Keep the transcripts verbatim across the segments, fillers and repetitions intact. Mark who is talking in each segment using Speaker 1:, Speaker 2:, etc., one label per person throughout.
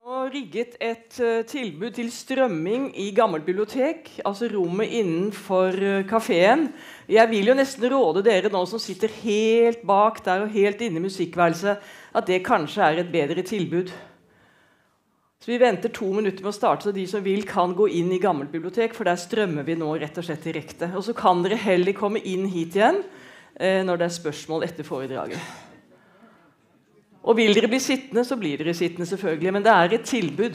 Speaker 1: Og rigget et uh, tilbud til strømming i gammelt bibliotek, altså rommet innenfor uh, kaféen. Jeg vil jo nesten råde dere nå som sitter helt bak der og helt inne i musikkværelset, at det kanskje er et bedre tilbud. Så vi venter to minutter med å starte, så de som vil kan gå inn i gammelt bibliotek, for der strømmer vi nå rett og slett direkte. Og så kan dere heller komme inn hit igjen uh, når det er spørsmål etter foredraget. Og vil dere bli sittende, så blir dere sittende selvfølgelig, men det er et tilbud.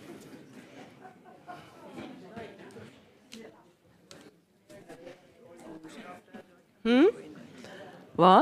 Speaker 1: Hmm? Hva?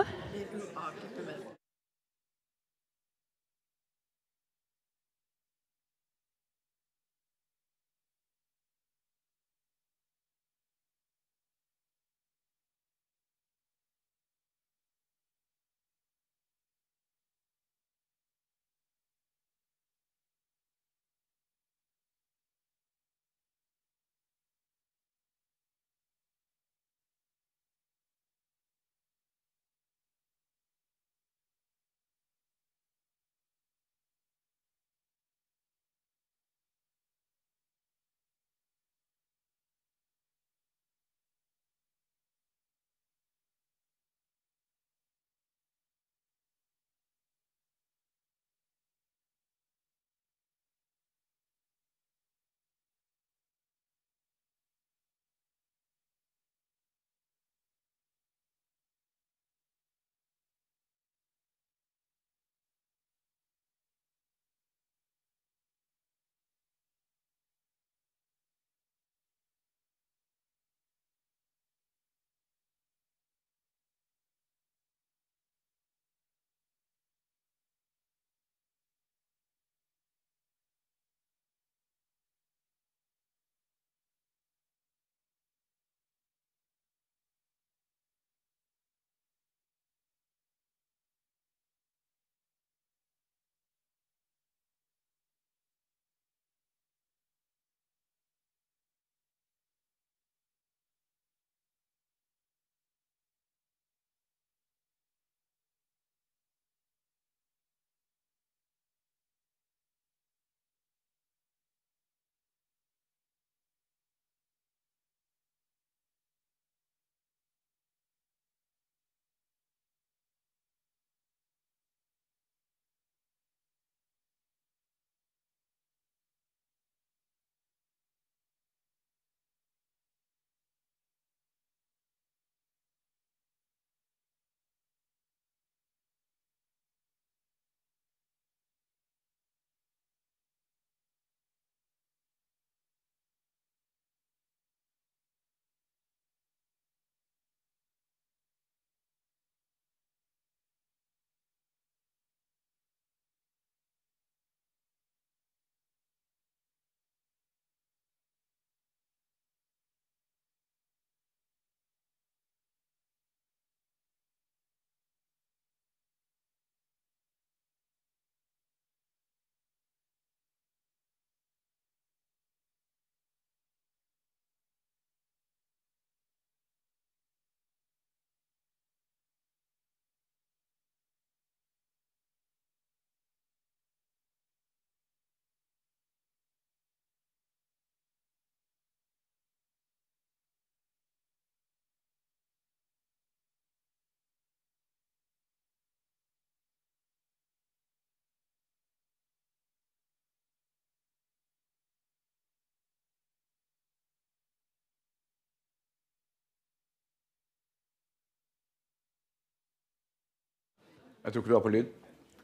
Speaker 2: Jeg tror ikke du er på lyd.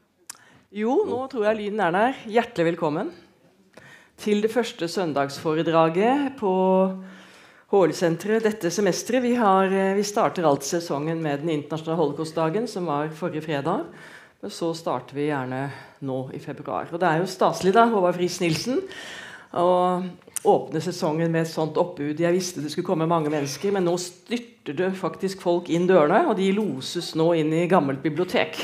Speaker 1: Jo, nå tror jeg lyden er der. Hjertelig velkommen til det første søndagsforedraget på H L-senteret dette semesteret. Vi, har, vi starter alt sesongen med den internasjonale holocaustdagen, som var forrige fredag. Men så starter vi gjerne nå i februar. Og det er jo staselig da, Håvard Friis-Nielsen, å åpne sesongen med et sånt oppbud. Jeg visste det skulle komme mange mennesker, men nå styrter det faktisk folk inn dørene, og de loses nå inn i gammelt bibliotek.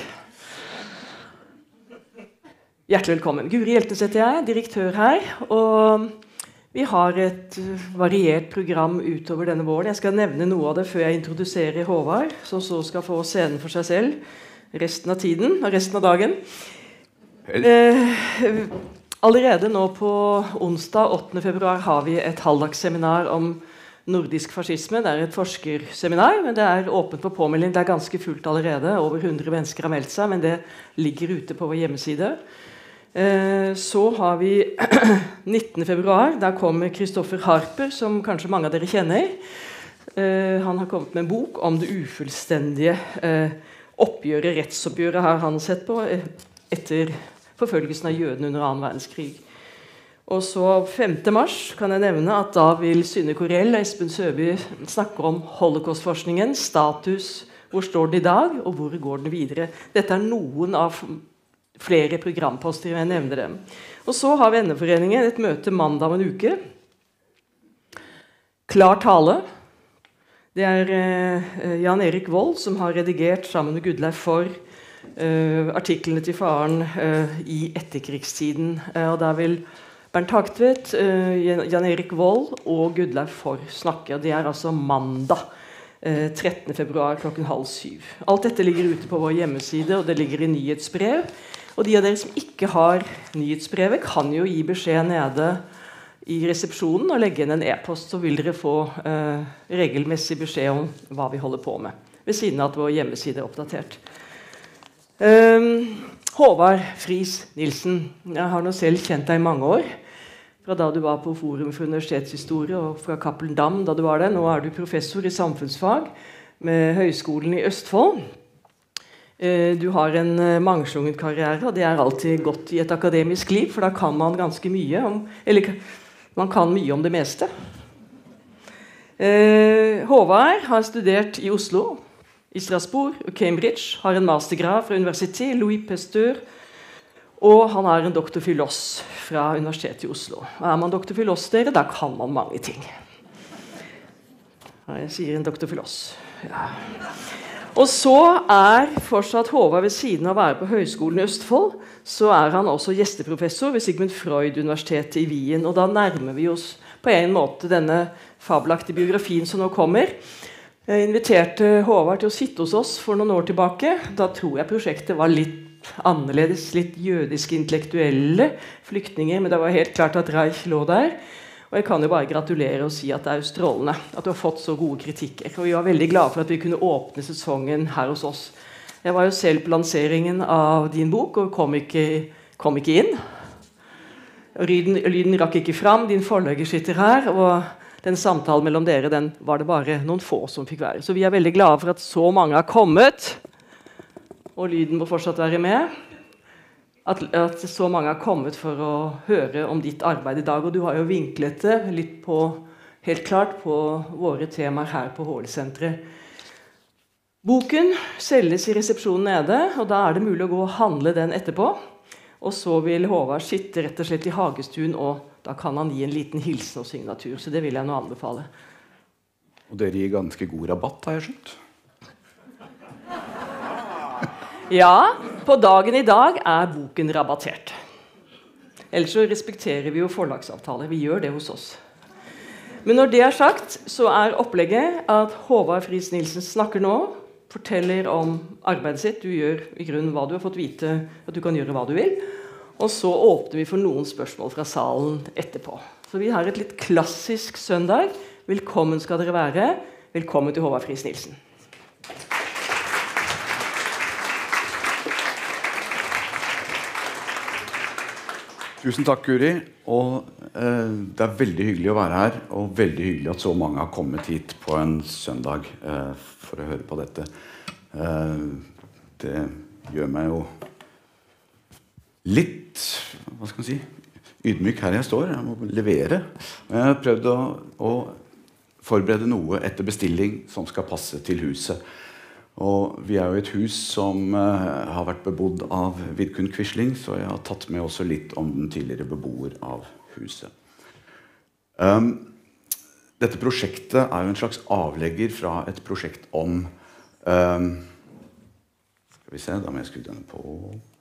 Speaker 1: Hjertelig velkommen. Guri Hjeltnes heter jeg, direktør her, og vi har et variert program utover denne våren. Jeg skal nevne noe av det før jeg introduserer Håvard, som så skal få scenen for seg selv resten av tiden og resten av dagen. Eh, allerede nå på onsdag åttende februar har vi et halvdagsseminar om nordisk fascisme. Det er et forskerseminar, men det er åpent på påmelding. Det er ganske fullt allerede. Over hundre mennesker har meldt seg, men det ligger ute på vår hjemmeside. Eh, så har vi nittende februar. Der kommer Kristoffer Harper, som kanskje mange av dere kjenner. Eh, han har kommet med en bok om det ufullstendige eh, oppgjøret, rettsoppgjøret har han sett på eh, etter forfølgelsen av jødene under annen verdenskrig. Og så femte mars kan jeg nevne at da vil Synne Korell og Espen Søby snakke om holocaustforskningen, status, hvor står den i dag, og hvor går den videre. Dette er noen av flere programposter, jeg nevner dem. Og så har Venneforeningen et møte mandag om en uke. Klar tale. Det er eh, Jan Erik Vold som har redigert sammen med Gudleif for Uh, artiklene til faren uh, i etterkrigstiden. Uh, og der vil Bernt Hagtvedt, uh, Jan Erik Vold og Gudleif for snakke. Og det er altså mandag uh, trettende februar klokken halv syv. Alt dette ligger ute på vår hjemmeside, og det ligger i nyhetsbrev. Og de av dere som ikke har nyhetsbrevet, kan jo gi beskjed nede i resepsjonen og legge inn en e-post, så vil dere få uh, regelmessig beskjed om hva vi holder på med. Ved siden av at vår hjemmeside er oppdatert. Um, Håvard Friis Nilsen, jeg har nå selv kjent deg i mange år, fra da du var på Forum for universitetshistorie og fra Cappelen Damm da du var der. Nå er du professor i samfunnsfag med Høgskolen i Østfold. Uh, du har en uh, mangslungen karriere, og det er alltid godt i et akademisk liv, for da kan man ganske mye om, eller man kan mye om det meste. Uh, Håvard har studert i Oslo, i Strasbourg og Cambridge, har en mastergrad fra universitetet Louis Pasteur, og han er en doktor filos fra Universitetet i Oslo. Og er man doktor filos, dere, da kan man mange ting. Ja, jeg sier en doktor filos. Ja. Og så er fortsatt Håvard ved siden av å være på Høgskolen i Østfold, så er han også gjesteprofessor ved Sigmund Freud-universitetet i Wien, og da nærmer vi oss på en måte denne fabelaktige biografien som nå kommer. Jeg inviterte Håvard til å sitte hos oss for noen år tilbake. Da tror jeg prosjektet var litt annerledes, litt jødiske intellektuelle flyktninger, men det var helt klart at Reich lå der. Og jeg kan jo bare gratulere og si at det er jo strålende at du har fått så gode kritikker. Og vi var veldig glade for at vi kunne åpne sesongen her hos oss. Jeg var jo selv på lanseringen av din bok og kom ikke, kom ikke inn. Lyden, lyden rakk ikke fram, din forlegger sitter her, og den samtalen mellom dere, den var det bare noen få som fikk være. Så vi er veldig glade for at så mange har kommet, og lyden må fortsatt være med. At, at så mange har kommet for å høre om ditt arbeid i dag, og du har jo vinklet det litt på, helt klart på våre temaer her på H L-senteret. Boken selges i resepsjonen nede, og da er det mulig å gå og handle den etterpå. Og så vil Håvard sitte rett og slett i hagestuen, og da kan han gi en liten hilsen og signatur. Så det vil jeg nå anbefale.
Speaker 2: Og dere gir ganske god rabatt, har jeg skjønt?
Speaker 1: Ja, på dagen i dag er boken rabattert. Ellers så respekterer vi jo forlagsavtaler. Vi gjør det hos oss. Men når det er sagt, så er opplegget at Håvard Friis Nilsen snakker nå, forteller om arbeidet sitt. Du gjør i grunnen hva du har fått vite, at du kan gjøre hva du vil. Og så åpner vi for noen spørsmål fra salen etterpå. Så vi har et litt klassisk søndag. Velkommen skal dere være. Velkommen til Håvard Friis Nilsen.
Speaker 2: Tusen takk, Guri. Og eh, det er veldig hyggelig å være her, og veldig hyggelig at så mange har kommet hit på en søndag eh, for å høre på dette. Eh, det gjør meg jo litt, hva skal man si, ydmyk her jeg står. Jeg må levere. Jeg har prøvd å, å forberede noe etter bestilling som skal passe til huset. Og vi er jo et hus som uh, har vært bebodd av Vidkun Quisling, så jeg har tatt med også litt om den tidligere beboer av huset. Um, dette prosjektet er jo en slags avlegger fra et prosjekt om um, skal vi se, da må jeg skru denne på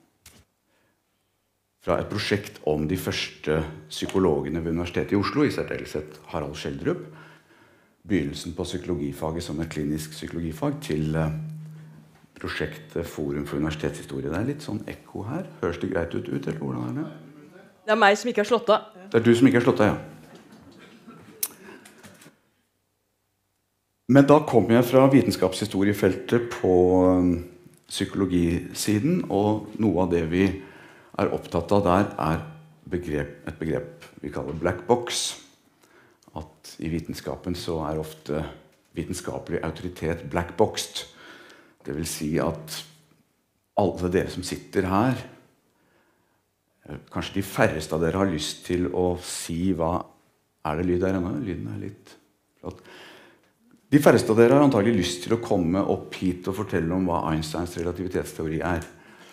Speaker 2: fra et prosjekt om de første psykologene ved Universitetet i Oslo, i særdeleshet Harald Schjelderup. Begynnelsen på psykologifaget som et klinisk psykologifag til uh, prosjektet Forum for universitetshistorie. Det er litt sånn ekko her. Høres det greit ut, ut eller hvordan er det?
Speaker 1: Det er meg som ikke har slått av.
Speaker 2: Det er du som ikke har slått av, ja. Men da kommer jeg fra vitenskapshistoriefeltet på um, psykologisiden, og noe av det vi er opptatt av der, er begrep, et begrep vi kaller black box. At i vitenskapen så er ofte vitenskapelig autoritet black-boxed. Det vil si at alle dere som sitter her, kanskje de færreste av dere har lyst til å si hva er det lyd der ennå? Lyden er litt flott. De færreste av dere har antagelig lyst til å komme opp hit og fortelle om hva Einsteins relativitetsteori er.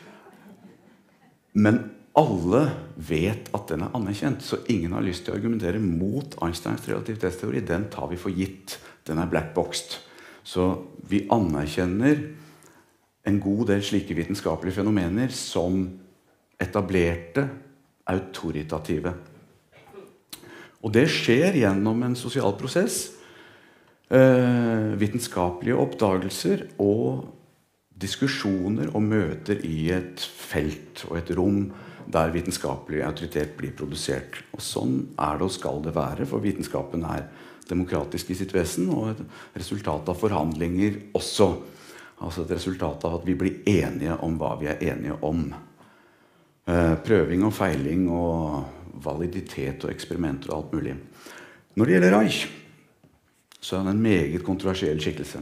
Speaker 2: Men alle vet at den er anerkjent, så ingen har lyst til å argumentere mot Einsteins relativitetsteori. Den tar vi for gitt. Den er black-boxed. Så vi anerkjenner en god del slike vitenskapelige fenomener som etablerte, autoritative. Og det skjer gjennom en sosial prosess. Eh, vitenskapelige oppdagelser og diskusjoner og møter i et felt og et rom der vitenskapelig autoritet blir produsert. Og sånn er det og skal det være, for vitenskapen er demokratisk i sitt vesen, og et resultat av forhandlinger også. Altså et resultat av at vi blir enige om hva vi er enige om. Eh, prøving og feiling og validitet og eksperimenter og alt mulig. Når det gjelder Reich, så er han en meget kontroversiell skikkelse.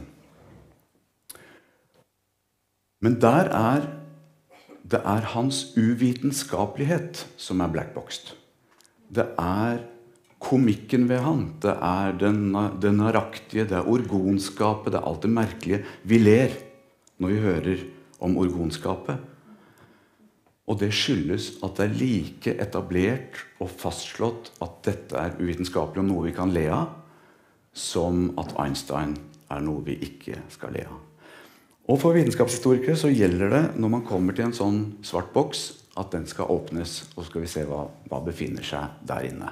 Speaker 2: Men der er det er hans uvitenskapelighet som er blackboxed. Det er komikken ved han. Det er den, den naraktige, det er orgonskapet, det er alt det merkelige. Vi ler når vi hører om orgonskapet. Og det skyldes at det er like etablert og fastslått at dette er uvitenskapelig og noe vi kan le av, som at Einstein er noe vi ikke skal le av. Og for vitenskapshistorikere så gjelder det, når man kommer til en sånn svart boks, at den skal åpnes, og så skal vi se hva, hva befinner seg der inne.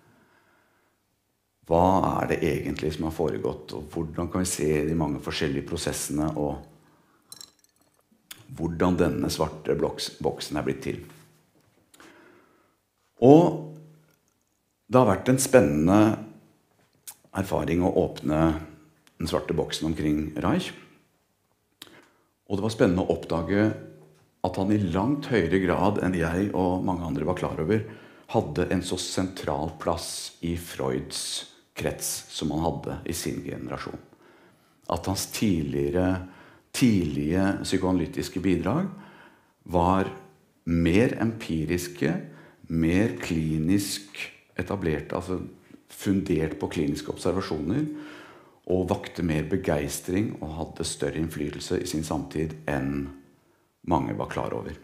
Speaker 2: Hva er det egentlig som har foregått, og hvordan kan vi se de mange forskjellige prosessene, og hvordan denne svarte boksen er blitt til. Og det har vært en spennende erfaring å åpne den svarte boksen omkring Reich. Og det var spennende å oppdage at han i langt høyere grad enn jeg og mange andre var klar over, hadde en så sentral plass i Freuds krets som han hadde i sin generasjon. At hans tidligere, tidlige psykoanalytiske bidrag var mer empiriske, mer klinisk etablerte, altså fundert på kliniske observasjoner, og vakte mer begeistring og hadde større innflytelse i sin samtid enn mange var klar over.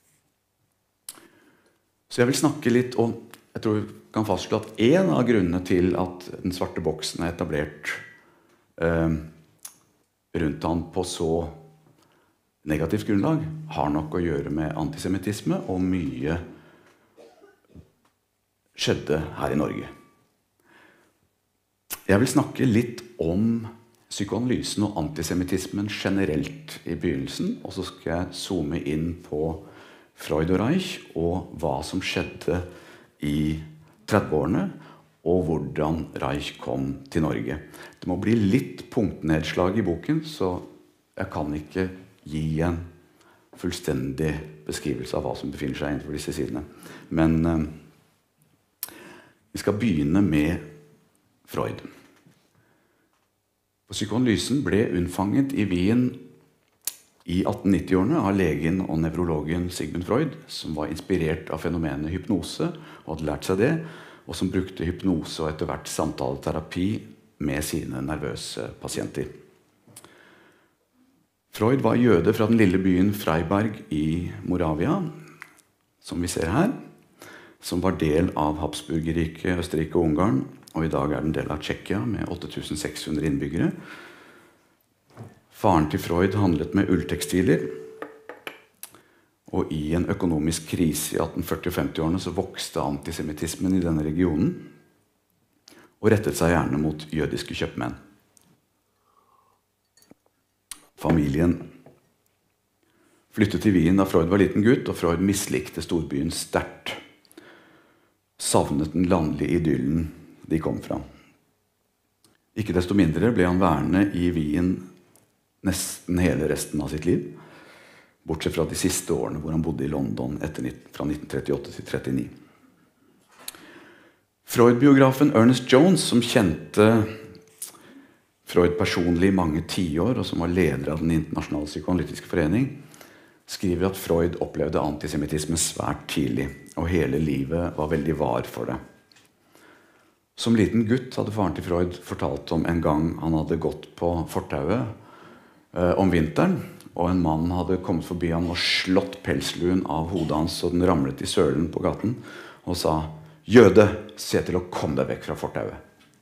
Speaker 2: Så jeg vil snakke litt om, jeg tror vi kan fastslå at en av grunnene til at den svarte boksen er etablert eh, rundt han på så negativt grunnlag, har nok å gjøre med antisemittisme, og mye skjedde her i Norge. Jeg vil snakke litt om psykoanalysen og antisemittismen generelt i begynnelsen, og så skal jeg zoome inn på Freud og Reich, og hva som skjedde i trettiårene, og hvordan Reich kom til Norge. Det må bli litt punktnedslag i boken, så jeg kan ikke gi en fullstendig beskrivelse av hva som befinner seg innenfor disse sidene. Men eh, vi skal begynne med Freud. Psykoanalysen ble unnfanget i Wien i attennitti-årene av legen og nevrologen Sigmund Freud, som var inspirert av fenomenet hypnose og hadde lært seg det, og som brukte hypnose og etter hvert samtaleterapi med sine nervøse pasienter. Freud var jøde fra den lille byen Freiberg i Moravia, som vi ser her, som var del av Habsburgerriket, Østerrike og Ungarn, og i dag er den del av Tsjekkia med åtte tusen seks hundre innbyggere. Faren til Freud handlet med ulltekstiler, og i en økonomisk krise i atten førti- og femti-årene så vokste antisemittismen i denne regionen, og rettet seg gjerne mot jødiske kjøpmenn. Familien flyttet til Wien da Freud var liten gutt, og Freud mislikte storbyen sterkt. savnet den landlige idyllen de kom fra. Ikke desto mindre ble han værende i Wien nesten hele resten av sitt liv, bortsett fra de siste årene hvor han bodde i London etter, fra nitten trettiåtte til trettini. Freud-biografen Ernest Jones, som kjente Freud personlig i mange tiår, og som var leder av Den internasjonale psykoanalytiske forening, skriver at Freud opplevde antisemittisme svært tidlig, og hele livet var veldig var for det. Som liten gutt hadde faren til Freud fortalt om en gang han hadde gått på fortauet eh, om vinteren, og en mann hadde kommet forbi ham og slått pelsluen av hodet hans, og den ramlet i sølen på gaten, og sa: «Jøde, se til å komme deg vekk fra fortauet.»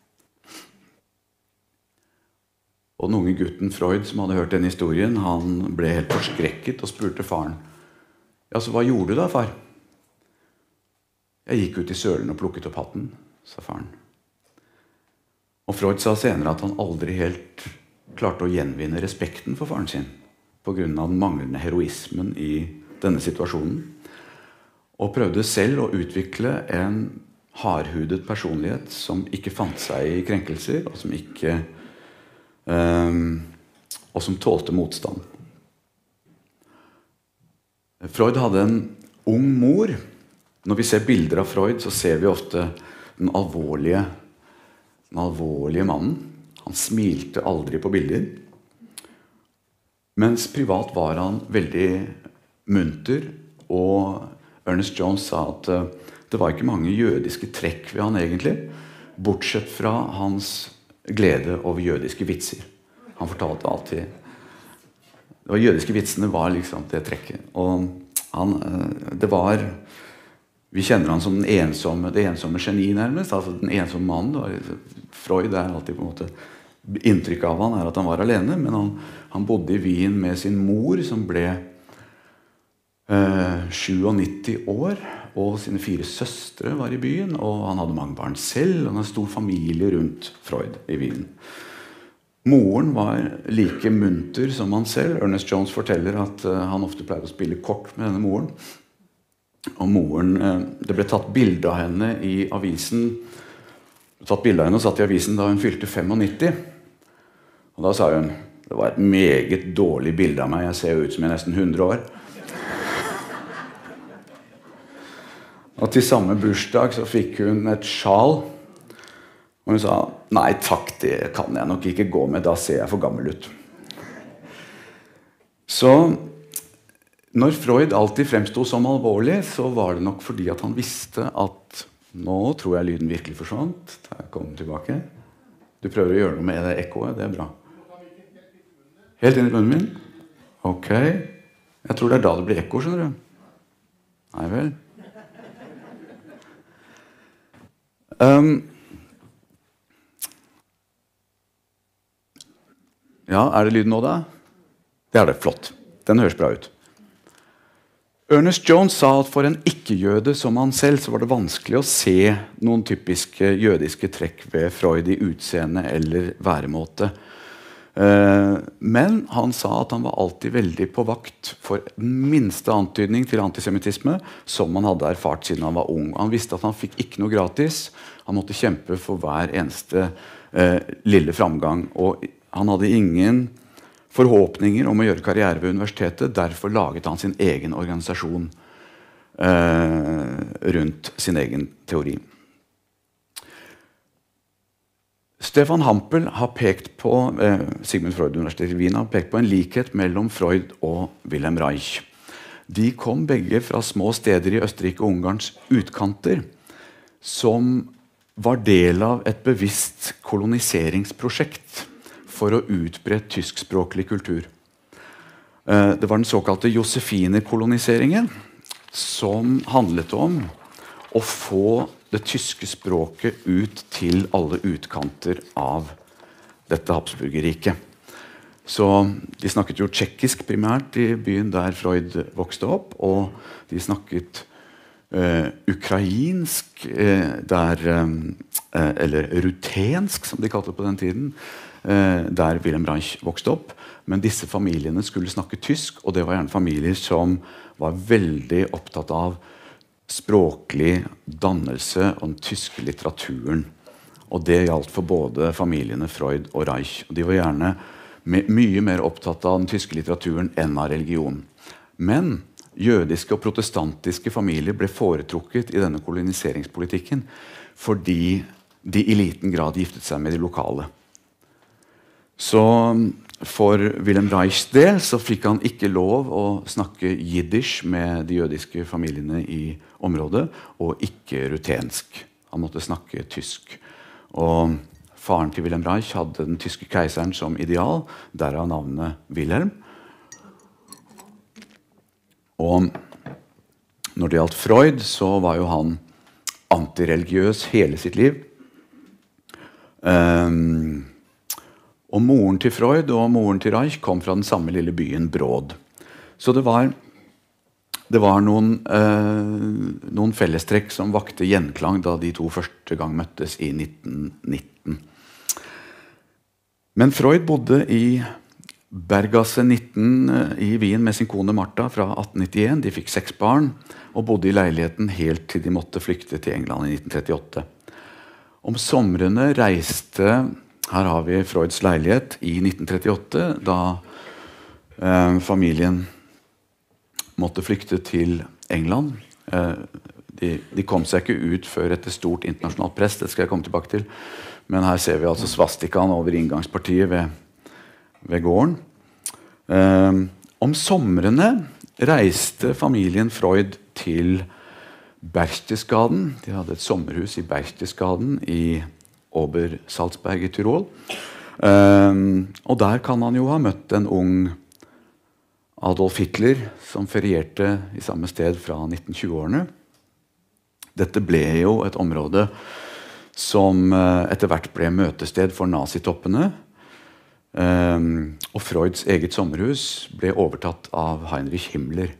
Speaker 2: Og den unge gutten Freud, som hadde hørt denne historien, han ble helt forskrekket og spurte faren: «Ja, så hva gjorde du da, far?» «Jeg gikk ut i sølen og plukket opp hatten», sa faren. Og Freud sa senere at han aldri helt klarte å gjenvinne respekten for faren sin på grunn av den manglende heroismen i denne situasjonen, og prøvde selv å utvikle en hardhudet personlighet som ikke fant seg i krenkelser, og som ikke um, og som tålte motstand. Freud hadde en ung mor. Når vi ser bilder av Freud, så ser vi ofte den alvorlige, den alvorlige mannen. Han smilte aldri på bilder. Mens privat var han veldig munter, og Ernest Jones sa at uh, det var ikke mange jødiske trekk ved han egentlig, bortsett fra hans glede over jødiske vitser. Han fortalte alltid det var jødiske vitsene var liksom det trekket. Og han, uh, det var vi kjenner han som den ensomme, det ensomme geni nærmest, altså den ensomme mannen. Var, Freud er alltid på en måte inntrykk av han er at han var alene, men han, han bodde i Wien med sin mor, som ble eh, syttini år, og sine fire søstre var i byen, og han hadde mange barn selv, og han hadde en stor familie rundt Freud i Wien. Moren var like munter som han selv. Ernest Jones forteller at uh, han ofte pleide å spille kort med denne moren. Og moren, uh, det ble tatt bilde av henne i avisen, tatt bilde av henne og satt i avisen da hun fylte nittifem. Og da sa hun: «Det var et meget dårlig bilde av meg, jeg ser jo ut som jeg er nesten hundre år.» Og til samme bursdag så fikk hun et sjal, og hun sa: «Nei takk, det kan jeg nok ikke gå med, da ser jeg for gammel ut.» Så når Freud alltid fremstod som alvorlig, så var det nok fordi at han visste at nå tror jeg lyden virkelig forsvant. Der kom den tilbake. Du prøver å gjøre noe med det ekkoet, det er bra. Helt inn i munnen min? Ok. Jeg tror det er da det blir ekko, skjønner du. Nei vel. Um, ja, er det lyden nå da? Det er det, flott. Den høres bra ut. Ernest Jones sa at for en ikke-jøde som han selv, så var det vanskelig å se noen typiske jødiske trekk ved Freud i utseende eller væremåte. Men han sa at han var alltid veldig på vakt for den minste antydning til antisemittisme som han hadde erfart siden han var ung. Han visste at han fikk ikke noe gratis. Han måtte kjempe for hver eneste eh, lille framgang. Og han hadde ingen forhåpninger om å gjøre karriere ved universitetet. Derfor laget han sin egen organisasjon eh, rundt sin egen teori. Stefan Hampel har pekt på eh, Sigmund Freud Universitetet i Wien har pekt på en likhet mellom Freud og Wilhelm Reich. De kom begge fra små steder i Østerrike og Ungarns utkanter, som var del av et bevisst koloniseringsprosjekt for å utbre tyskspråklig kultur. Eh, det var den såkalte Josefine-koloniseringen, som handlet om å få det tyske språket ut til alle utkanter av dette Habsburgerriket. Så de snakket jo tsjekkisk primært i byen der Freud vokste opp, og de snakket uh, ukrainsk, uh, der, uh, eller rutensk, som de kalte det på den tiden, uh, der Wilhelm Reich vokste opp. Men disse familiene skulle snakke tysk, og det var gjerne familier som var veldig opptatt av språklig dannelse og den tyske litteraturen. Og det gjaldt for både familiene Freud og Reich. Og de var gjerne my mye mer opptatt av den tyske litteraturen enn av religion. Men jødiske og protestantiske familier ble foretrukket i denne koloniseringspolitikken fordi de i liten grad giftet seg med de lokale. Så for Wilhelm Reichs del så fikk han ikke lov å snakke jiddisch med de jødiske familiene i området, og ikke rutensk. Han måtte snakke tysk. Og faren til Wilhelm Reich hadde den tyske keiseren som ideal, derav navnet Wilhelm. Og når det gjaldt Freud, så var jo han antireligiøs hele sitt liv. Um, Og moren til Freud og moren til Reich kom fra den samme lille byen Bråd. Så det var, det var noen, eh, noen fellestrekk som vakte gjenklang da de to første gang møttes i nitten nitten. Men Freud bodde i Bergasse nitten i Wien med sin kone Martha fra atten nittien. De fikk seks barn og bodde i leiligheten helt til de måtte flykte til England i nitten trettiåtte. Om somrene reiste Her har vi Freuds leilighet i nitten trettiåtte, da eh, familien måtte flykte til England. Eh, de, de kom seg ikke ut før etter stort internasjonalt press, det skal jeg komme tilbake til. Men her ser vi altså svastikaen over inngangspartiet ved, ved gården. Eh, om somrene reiste familien Freud til Berchtesgaden. De hadde et sommerhus i Berchtesgaden i Obersalzberg i Tyrol. Um, og der kan han jo ha møtt en ung Adolf Hitler som ferierte i samme sted fra nitten tjue-årene. Dette ble jo et område som uh, etter hvert ble møtested for nazitoppene. Um, og Freuds eget sommerhus ble overtatt av Heinrich Himmler.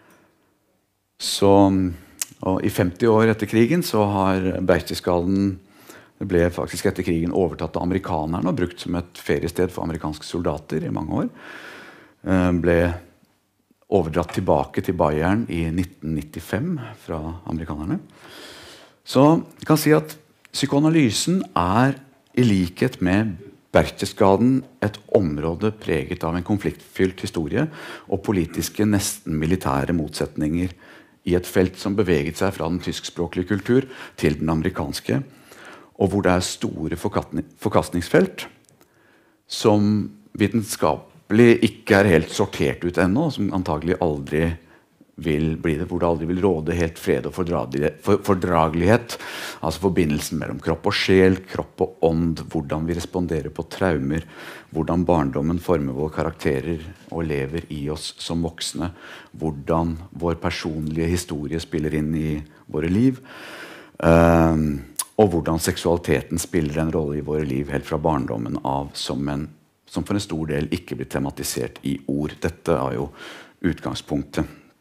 Speaker 2: Så, og i femti år etter krigen så har Berchtesgaden Det ble faktisk etter krigen overtatt av amerikanerne og brukt som et feriested for amerikanske soldater i mange år. Eh, ble overdratt tilbake til Bayern i nitten nittifem fra amerikanerne. Så vi kan si at psykoanalysen er i likhet med Berchtesgaden et område preget av en konfliktfylt historie og politiske, nesten militære motsetninger i et felt som beveget seg fra den tyskspråklige kultur til den amerikanske, og hvor det er store forkastningsfelt som vitenskapelig ikke er helt sortert ut ennå, som antagelig aldri vil bli det, hvor det aldri vil råde helt fred og fordragelighet, altså forbindelsen mellom kropp og sjel, kropp og ånd, hvordan vi responderer på traumer, hvordan barndommen former våre karakterer og lever i oss som voksne, hvordan vår personlige historie spiller inn i våre liv, um, og hvordan seksualiteten spiller en rolle i våre liv helt fra barndommen av, som, en, som for en stor del ikke blir tematisert i ord. Dette er jo utgangspunktet.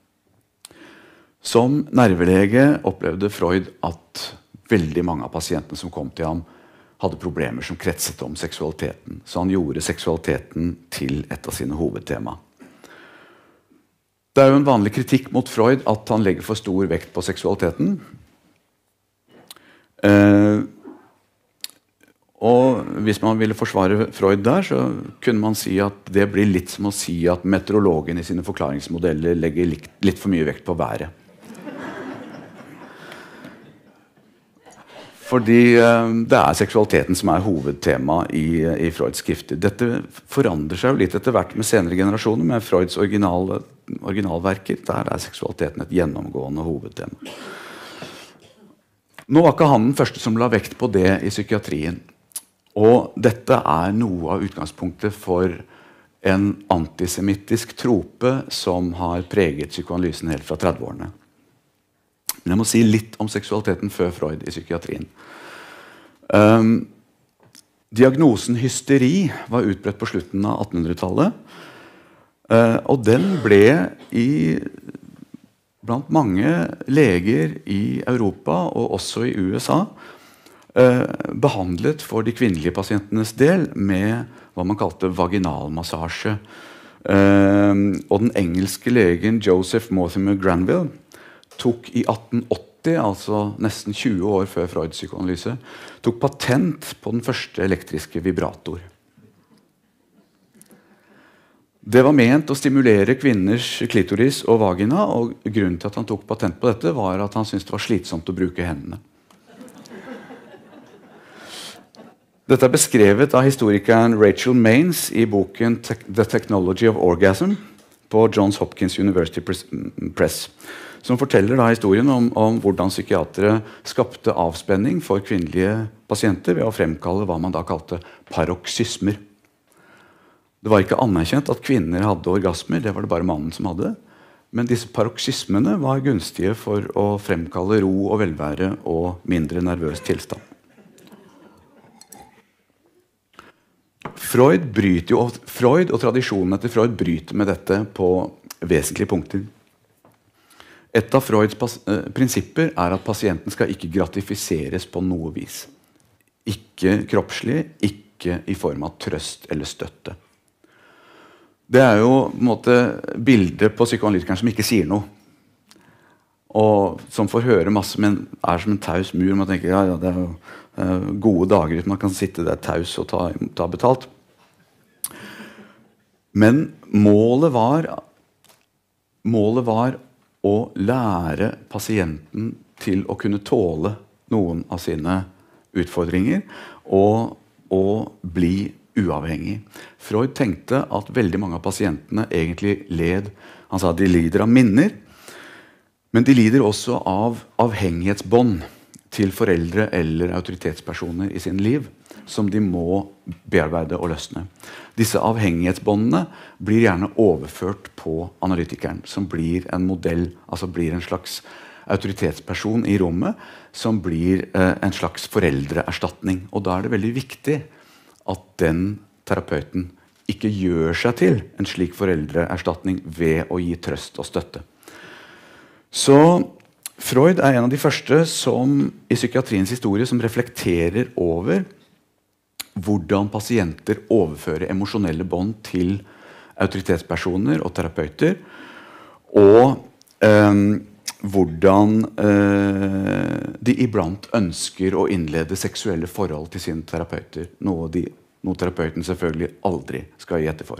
Speaker 2: Som nervelege opplevde Freud at veldig mange av pasientene som kom til ham, hadde problemer som kretset om seksualiteten. Så han gjorde seksualiteten til et av sine hovedtema. Det er jo en vanlig kritikk mot Freud at han legger for stor vekt på seksualiteten. Uh, og hvis man ville forsvare Freud der, så kunne man si at det blir litt som å si at meteorologen i sine forklaringsmodeller legger litt, litt for mye vekt på været. Fordi uh, det er seksualiteten som er hovedtema i, i Freuds skrifter. Dette forandrer seg jo litt etter hvert med senere generasjoner, med Freuds original, originalverker. Der er seksualiteten et gjennomgående hovedtema. Nå var ikke han den første som la vekt på det i psykiatrien. Og dette er noe av utgangspunktet for en antisemittisk trope som har preget psykoanalysen helt fra trettiårene. Men jeg må si litt om seksualiteten før Freud i psykiatrien. Um, diagnosen hysteri var utbredt på slutten av attenhundretallet. Uh, og den ble i blant mange leger i Europa og også i U S A eh, behandlet for de kvinnelige pasientenes del med hva man kalte vaginalmassasje. Eh, og den engelske legen Joseph Mortimer Granville tok i atten åtti, altså nesten tjue år før Freuds psykoanalyse, tok patent på den første elektriske vibrator. Det var ment å stimulere kvinners klitoris og vagina, og grunnen til at han tok patent på dette var at han syntes det var slitsomt å bruke hendene. Dette er beskrevet av historikeren Rachel Maines i boken The Technology of Orgasm på Johns Hopkins University Press, som forteller da historien om, om hvordan psykiatere skapte avspenning for kvinnelige pasienter ved å fremkalle hva man da kalte paroksysmer. Det var ikke anerkjent at kvinner hadde orgasmer, det var det bare mannen som hadde. Men disse paroksysmene var gunstige for å fremkalle ro og velvære og mindre nervøs tilstand. Freud, bryter jo, Freud og tradisjonen etter Freud bryter med dette på vesentlige punkter. Et av Freuds eh, prinsipper er at pasienten skal ikke gratifiseres på noe vis. Ikke kroppslig, ikke i form av trøst eller støtte. Det er jo på en måte bildet på psykoanalytikeren som ikke sier noe. Og som får høre masse, men er som en taus mur. Man tenker, ja, ja, det er jo uh, gode dager hvis man kan sitte der taus og ta, ta betalt. Men målet var, målet var å lære pasienten til å kunne tåle noen av sine utfordringer og, og bli uavhengig. Freud tenkte at veldig mange av pasientene egentlig led, han sa de lider av minner, men de lider også av avhengighetsbånd til foreldre eller autoritetspersoner i sin liv, som de må bearbeide og løsne. Disse avhengighetsbåndene blir gjerne overført på analytikeren, som blir en modell, altså blir en slags autoritetsperson i rommet, som blir eh, en slags foreldreerstatning. Og da er det veldig viktig at den terapeuten ikke gjør seg til en slik foreldreerstatning ved å gi trøst og støtte. Så Freud er en av de første som i psykiatriens historie som reflekterer over hvordan pasienter overfører emosjonelle bånd til autoritetspersoner og terapeuter, og eh, hvordan eh, de iblant ønsker å innlede seksuelle forhold til sine terapeuter, noe, de, noe terapeuten selvfølgelig aldri skal gi etter for.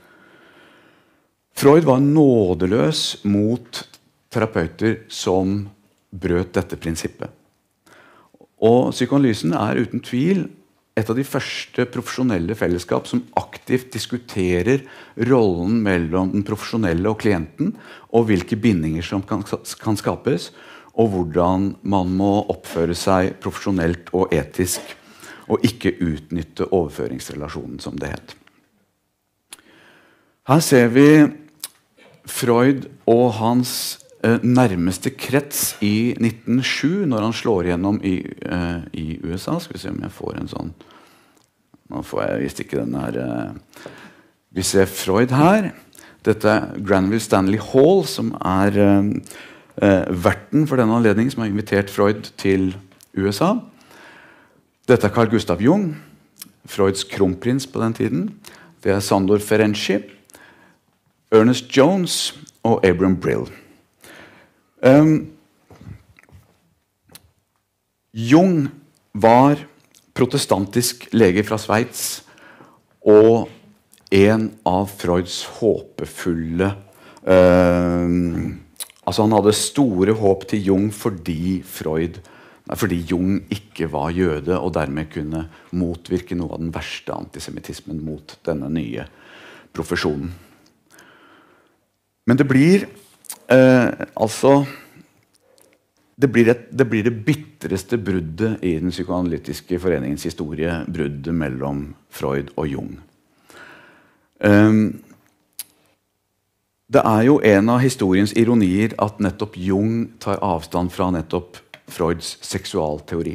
Speaker 2: Freud var nådeløs mot terapeuter som brøt dette prinsippet. Og psykoanalysen er uten tvil et av de første profesjonelle fellesskap som aktivt diskuterer rollen mellom den profesjonelle og klienten, og hvilke bindinger som kan, kan skapes, og hvordan man må oppføre seg profesjonelt og etisk, og ikke utnytte overføringsrelasjonen, som det het. Her ser vi Freud og hans eh, nærmeste krets i nitten null sju, når han slår igjennom i, eh, i U S A. Skal vi se om jeg får en sånn. Nå får jeg visst ikke den her. Eh. Vi ser Freud her. Dette er Granville Stanley Hall, som er eh, eh, verten for denne anledningen, som har invitert Freud til U S A. Dette er Carl Gustav Jung, Freuds kronprins på den tiden. Det er Sandor Ferenczi, Ernest Jones og Abram Brill. Um, Jung var protestantisk lege fra Sveits og en av Freuds håpefulle uh, altså han hadde store håp til Jung fordi Freud nei, fordi Jung ikke var jøde og dermed kunne motvirke noe av den verste antisemittismen mot denne nye profesjonen. Men det blir uh, altså Det blir, et, det blir det bitterste bruddet i den psykoanalytiske foreningens historie, bruddet mellom Freud og Jung. Um, det er jo en av historiens ironier at nettopp Jung tar avstand fra nettopp Freuds seksualteori.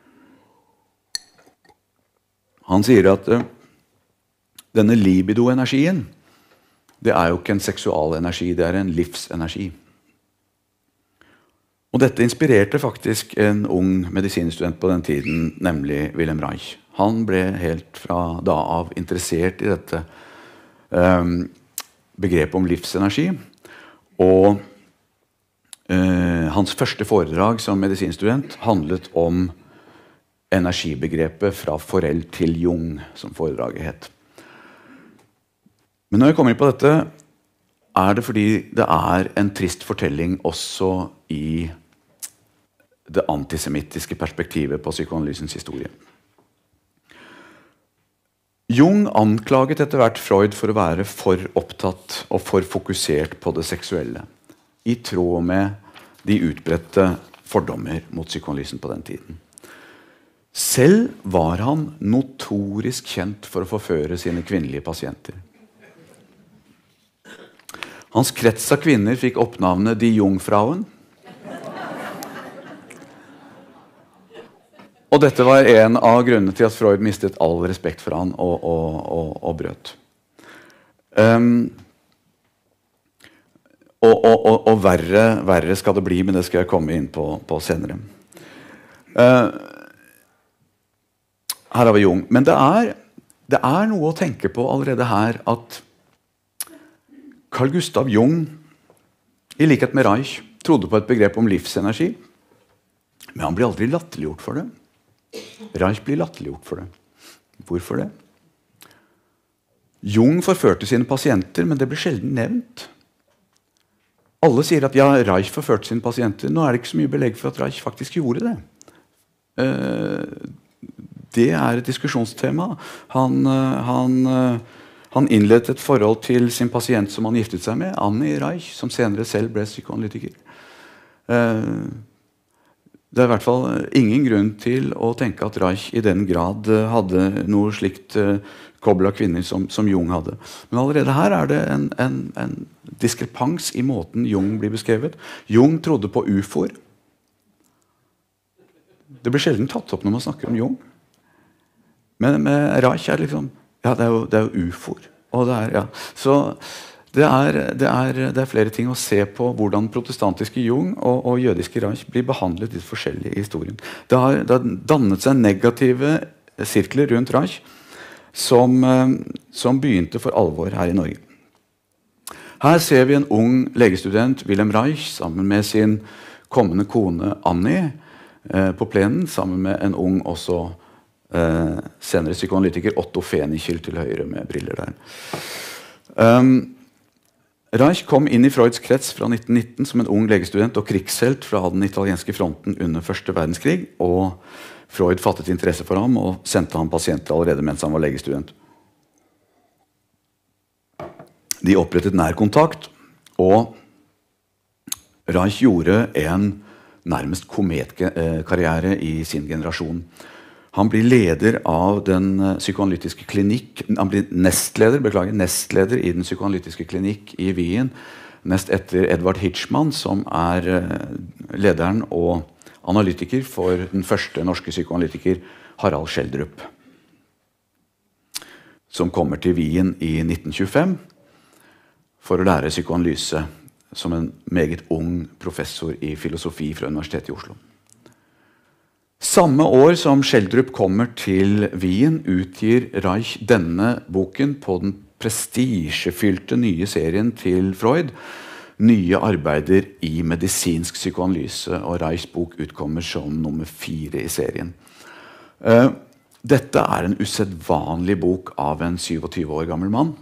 Speaker 2: Han sier at uh, denne libido-energien, det er jo ikke en seksualenergi, det er en livsenergi. Og dette inspirerte faktisk en ung medisinstudent på den tiden, nemlig Wilhelm Reich. Han ble helt fra da av interessert i dette um, begrepet om livsenergi. Og uh, hans første foredrag som medisinstudent handlet om energibegrepet fra Forel til Jung, som foredraget het. Men når jeg kommer inn på dette, er det fordi det er en trist fortelling også i det antisemittiske perspektivet på psykoanalysens historie. Jung anklaget etter hvert Freud for å være for opptatt og for fokusert på det seksuelle, i tråd med de utbredte fordommer mot psykoanalysen på den tiden. Selv var han notorisk kjent for å forføre sine kvinnelige pasienter. Hans krets av kvinner fikk oppnavnet De Jungfrauen. Og dette var en av grunnene til at Freud mistet all respekt for han og, og, og, og brøt. Um, og og, og, og verre, verre skal det bli, men det skal jeg komme inn på, på senere. Uh, her har vi Jung. Men det er, det er noe å tenke på allerede her at Carl Gustav Jung, i likhet med Reich, trodde på et begrep om livsenergi, men han ble aldri latterliggjort for det. Reich blir latterliggjort for det. Hvorfor det? Jung forførte sine pasienter, men det ble sjelden nevnt. Alle sier at ja, Reich forførte sine pasienter. Nå er det ikke så mye belegg for at Reich faktisk gjorde det. Det er et diskusjonstema. Han, han, han innledet et forhold til sin pasient som han giftet seg med, Annie Reich, som senere selv ble psykoanalytiker. Det er i hvert fall ingen grunn til å tenke at Reich i den grad hadde noe slikt uh, kobbel av kvinner som, som Jung hadde. Men allerede her er det en, en, en diskrepans i måten Jung blir beskrevet. Jung trodde på U F O-er. Det blir sjelden tatt opp når man snakker om Jung. Men med Reich er det liksom, ja, det er jo, det er jo U F O-er. Og det er, ja. Så det er, det, er, det er flere ting å se på hvordan protestantiske Jung og, og jødiske Reich blir behandlet litt forskjellig i historien. Det har, det har dannet seg negative sirkler rundt Reich som, som begynte for alvor her i Norge. Her ser vi en ung legestudent, Wilhelm Reich, sammen med sin kommende kone Annie eh, på plenen, sammen med en ung også eh, senere psykoanalytiker Otto Fenichel til høyre med briller der. Um, Reich kom inn i Freuds krets fra nitten nitten som en ung legestudent og krigshelt fra den italienske fronten under første verdenskrig, og Freud fattet interesse for ham og sendte ham pasienter allerede mens han var legestudent. De opprettet nærkontakt, og Reich gjorde en nærmest kometkarriere i sin generasjon. Han blir leder av den psykoanalytiske klinikk, han blir nestleder, beklager, nestleder i den psykoanalytiske klinikk i Wien, nest etter Edvard Hitchman, som er lederen og analytiker for den første norske psykoanalytiker, Harald Schjelderup, som kommer til Wien i nitten tjuefem for å lære psykoanalyse som en meget ung professor i filosofi fra Universitetet i Oslo. Samme år som Schjelderup kommer til Wien, utgir Reich denne boken på den prestisjefylte nye serien til Freud, Nye arbeider i medisinsk psykoanalyse, og Reichs bok utkommer som nummer fire i serien. Uh, dette er en usedvanlig bok av en syvogtyve år gammel mann.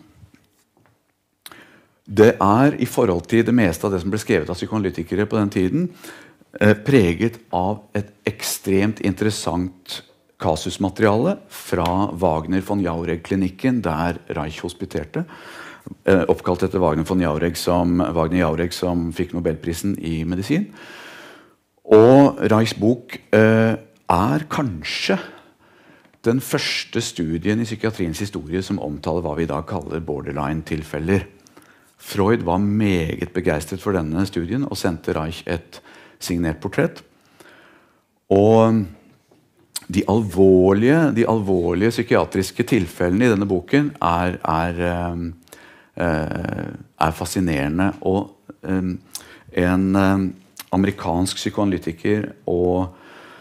Speaker 2: Det er i forhold til det meste av det som ble skrevet av psykoanalytikere på den tiden, preget av et ekstremt interessant kasusmateriale fra Wagner von Jauregg-klinikken, der Reich hospiterte, oppkalt etter Wagner von Jauregg som, Wagner Jauregg som fikk Nobelprisen i medisin. Og Reichs bok eh, er kanskje den første studien i psykiatriens historie som omtaler hva vi i dag kaller borderline-tilfeller. Freud var meget begeistret for denne studien og sendte Reich et signert portrett. Og de alvorlige, de alvorlige psykiatriske tilfellene i denne boken er, er, er, er fascinerende. Og en amerikansk psykoanalytiker og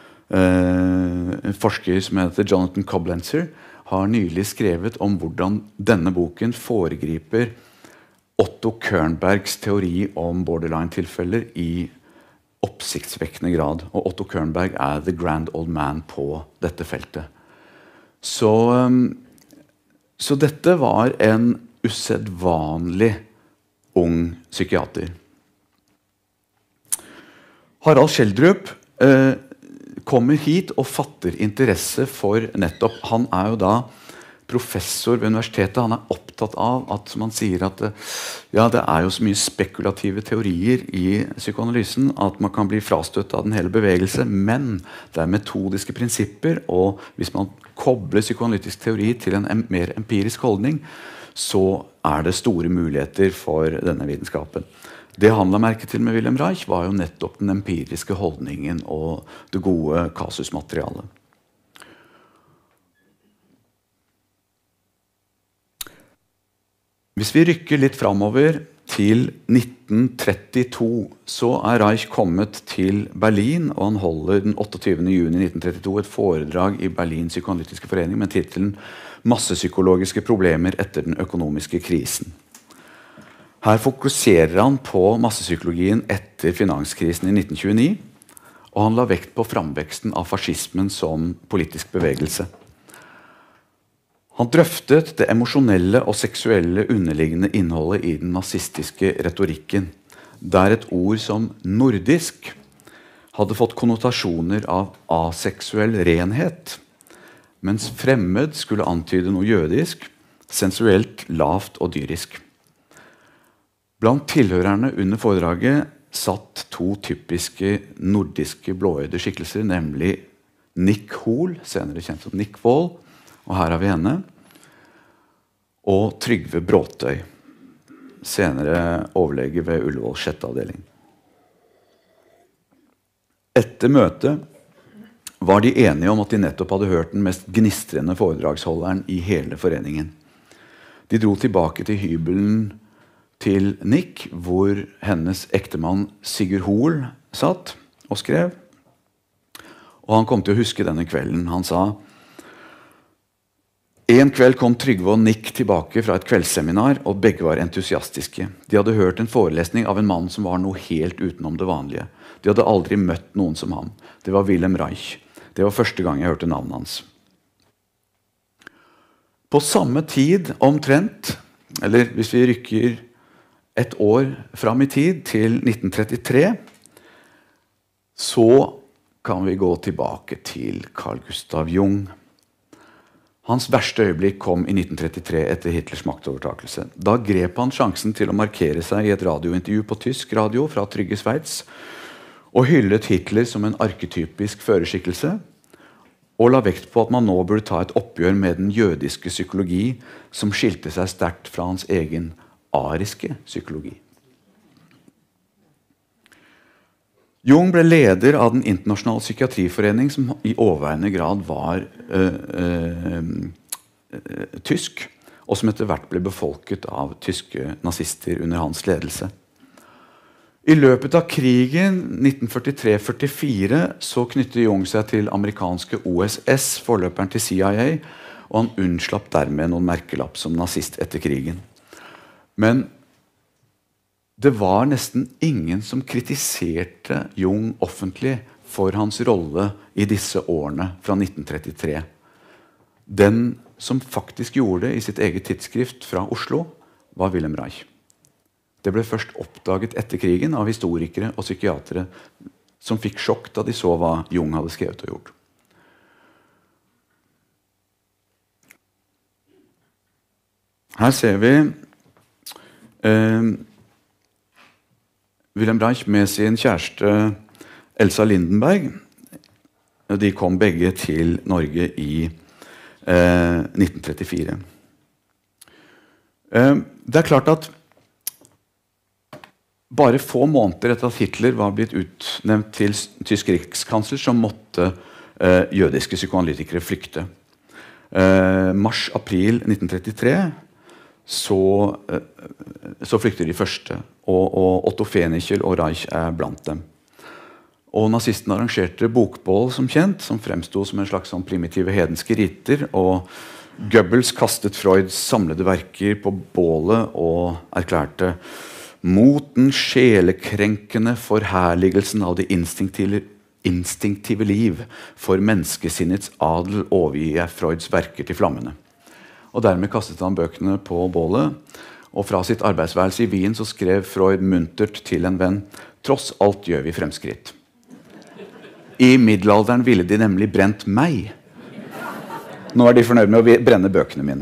Speaker 2: en forsker som heter Jonathan Koblenzer har nylig skrevet om hvordan denne boken foregriper Otto Kernbergs teori om borderline-tilfeller i oppsiktsvekkende grad. Og Otto Kernberg er the grand old man på dette feltet. Så, så dette var en usedvanlig ung psykiater. Harald Schjelderup eh, kommer hit og fatter interesse for nettopp. Han er jo da professor ved universitetet. Han er opptatt av at, som han sier, at ja, det er jo så mye spekulative teorier i psykoanalysen at man kan bli frastøtt av den hele bevegelse, men det er metodiske prinsipper, og hvis man kobler psykoanalytisk teori til en em mer empirisk holdning, så er det store muligheter for denne vitenskapen. Det han la merke til med Wilhelm Reich var jo nettopp den empiriske holdningen og det gode kasusmaterialet. Hvis vi rykker litt framover til nitten trettito, så er Reich kommet til Berlin, og han holder den otteogtyvende juni nitten trettito et foredrag i Berlin psykoanalytiske forening med titelen «Massepsykologiske problemer etter den økonomiske krisen». Her fokuserer han på massepsykologien etter finanskrisen i nitten tjueni, og han la vekt på framveksten av fascismen som politisk bevegelse. Han drøftet det emosjonelle og seksuelle underliggende innholdet i den nazistiske retorikken, der et ord som nordisk hadde fått konnotasjoner av aseksuell renhet, mens fremmed skulle antyde noe jødisk, sensuelt, lavt og dyrisk. Blant tilhørerne under foredraget satt to typiske nordiske blåøyde skikkelser, nemlig Nick Hoel, senere kjent som Nick Wall, og her har vi henne, og Trygve Bråtøy, senere overlege ved Ullevål sjette avdeling. Etter møtet var de enige om at de nettopp hadde hørt den mest gnistrende foredragsholderen i hele foreningen. De dro tilbake til hybelen til Nick, hvor hennes ektemann Sigurd Hoel satt og skrev. Og han kom til å huske denne kvelden. Han sa: En kveld kom Trygve og Nick tilbake fra et kveldsseminar, og begge var entusiastiske. De hadde hørt en forelesning av en mann som var noe helt utenom det vanlige. De hadde aldri møtt noen som ham. Det var Wilhelm Reich. Det var første gang jeg hørte navnet hans. På samme tid, omtrent, eller hvis vi rykker et år fram i tid, til nitten trettitre, så kan vi gå tilbake til Carl Gustav Jung. Hans verste øyeblikk kom i nitten trettitre etter Hitlers maktovertakelse. Da grep han sjansen til å markere seg i et radiointervju på tysk radio fra Trygge Sveits, og hyllet Hitler som en arketypisk førerskikkelse, og la vekt på at man nå burde ta et oppgjør med den jødiske psykologi som skilte seg sterkt fra hans egen ariske psykologi. Jung ble leder av den internasjonale psykiatriforening, som i overveiende grad var øh, øh, øh, tysk, og som etter hvert ble befolket av tyske nazister under hans ledelse. I løpet av krigen nitten førtitre førtifire så knyttet Jung seg til amerikanske O S S, forløperen til C I A, og han unnslapp dermed noen merkelapp som nazist etter krigen. Men det var nesten ingen som kritiserte Jung offentlig for hans rolle i disse årene fra nitten trettitre. Den som faktisk gjorde det i sitt eget tidsskrift fra Oslo, var Wilhelm Reich. Det ble først oppdaget etter krigen av historikere og psykiatere som fikk sjokk da de så hva Jung hadde skrevet og gjort. Her ser vi Uh, Wilhelm Reich med sin kjæreste Elsa Lindenberg. De kom begge til Norge i uh, nitten trettifire. Uh, det er klart at bare få måneder etter at Hitler var blitt utnevnt til tysk rikskansler, så måtte uh, jødiske psykoanalytikere flykte. Uh, Mars-april nitten trettitre Så, så flykter de første, og, og Otto Fenichel og Reich er blant dem. Og nazistene arrangerte bokbål som kjent, som fremstod som en slags sånn primitive hedenske riter, og Goebbels kastet Freuds samlede verker på bålet og erklærte: mot den sjelekrenkende forherligelsen av det instinktive, instinktive liv, for menneskesinnets adel overgir jeg Freuds verker til flammene. Og dermed kastet han bøkene på bålet, og fra sitt arbeidsværelse i Wien så skrev Freud muntert til en venn: tross alt gjør vi fremskritt. I middelalderen ville de nemlig brent meg. Nå er de fornøyd med å brenne bøkene mine.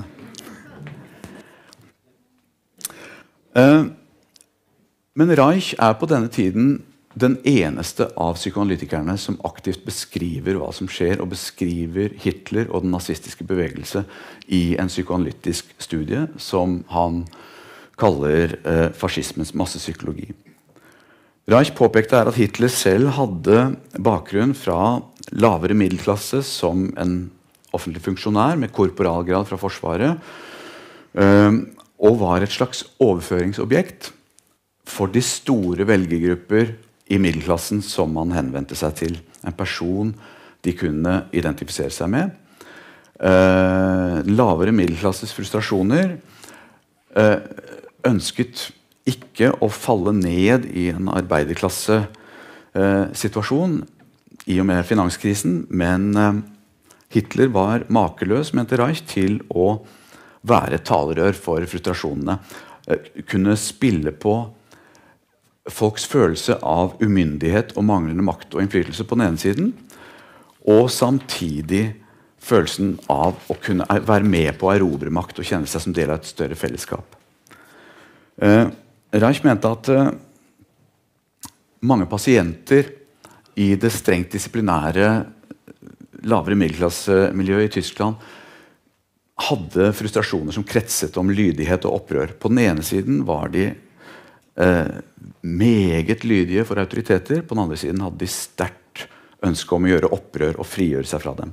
Speaker 2: Uh, men Reich er på denne tiden den eneste av psykoanalytikerne som aktivt beskriver hva som skjer, og beskriver Hitler og den nazistiske bevegelse i en psykoanalytisk studie som han kaller uh, fascismens massepsykologi. Reich påpekte her at Hitler selv hadde bakgrunn fra lavere middelklasse som en offentlig funksjonær med korporalgrad fra Forsvaret, uh, og var et slags overføringsobjekt for de store velgergrupper i middelklassen som man henvendte seg til. En person de kunne identifisere seg med. Uh, lavere middelklasses frustrasjoner uh, ønsket ikke å falle ned i en arbeiderklasse-situasjon uh, i og med finanskrisen, men uh, Hitler var makeløs, mente Reich, til å være talerør for frustrasjonene. Uh, kunne spille på folks følelse av umyndighet og manglende makt og innflytelse på den ene siden, og samtidig følelsen av å kunne være med på å erobre makt og kjenne seg som del av et større fellesskap. Uh, Reich mente at uh, mange pasienter i det strengt disiplinære lavere middelklassemiljøet i Tyskland hadde frustrasjoner som kretset om lydighet og opprør. På den ene siden var de uh, meget lydige for autoriteter, på den andre siden hadde de sterkt ønske om å gjøre opprør og frigjøre seg fra dem.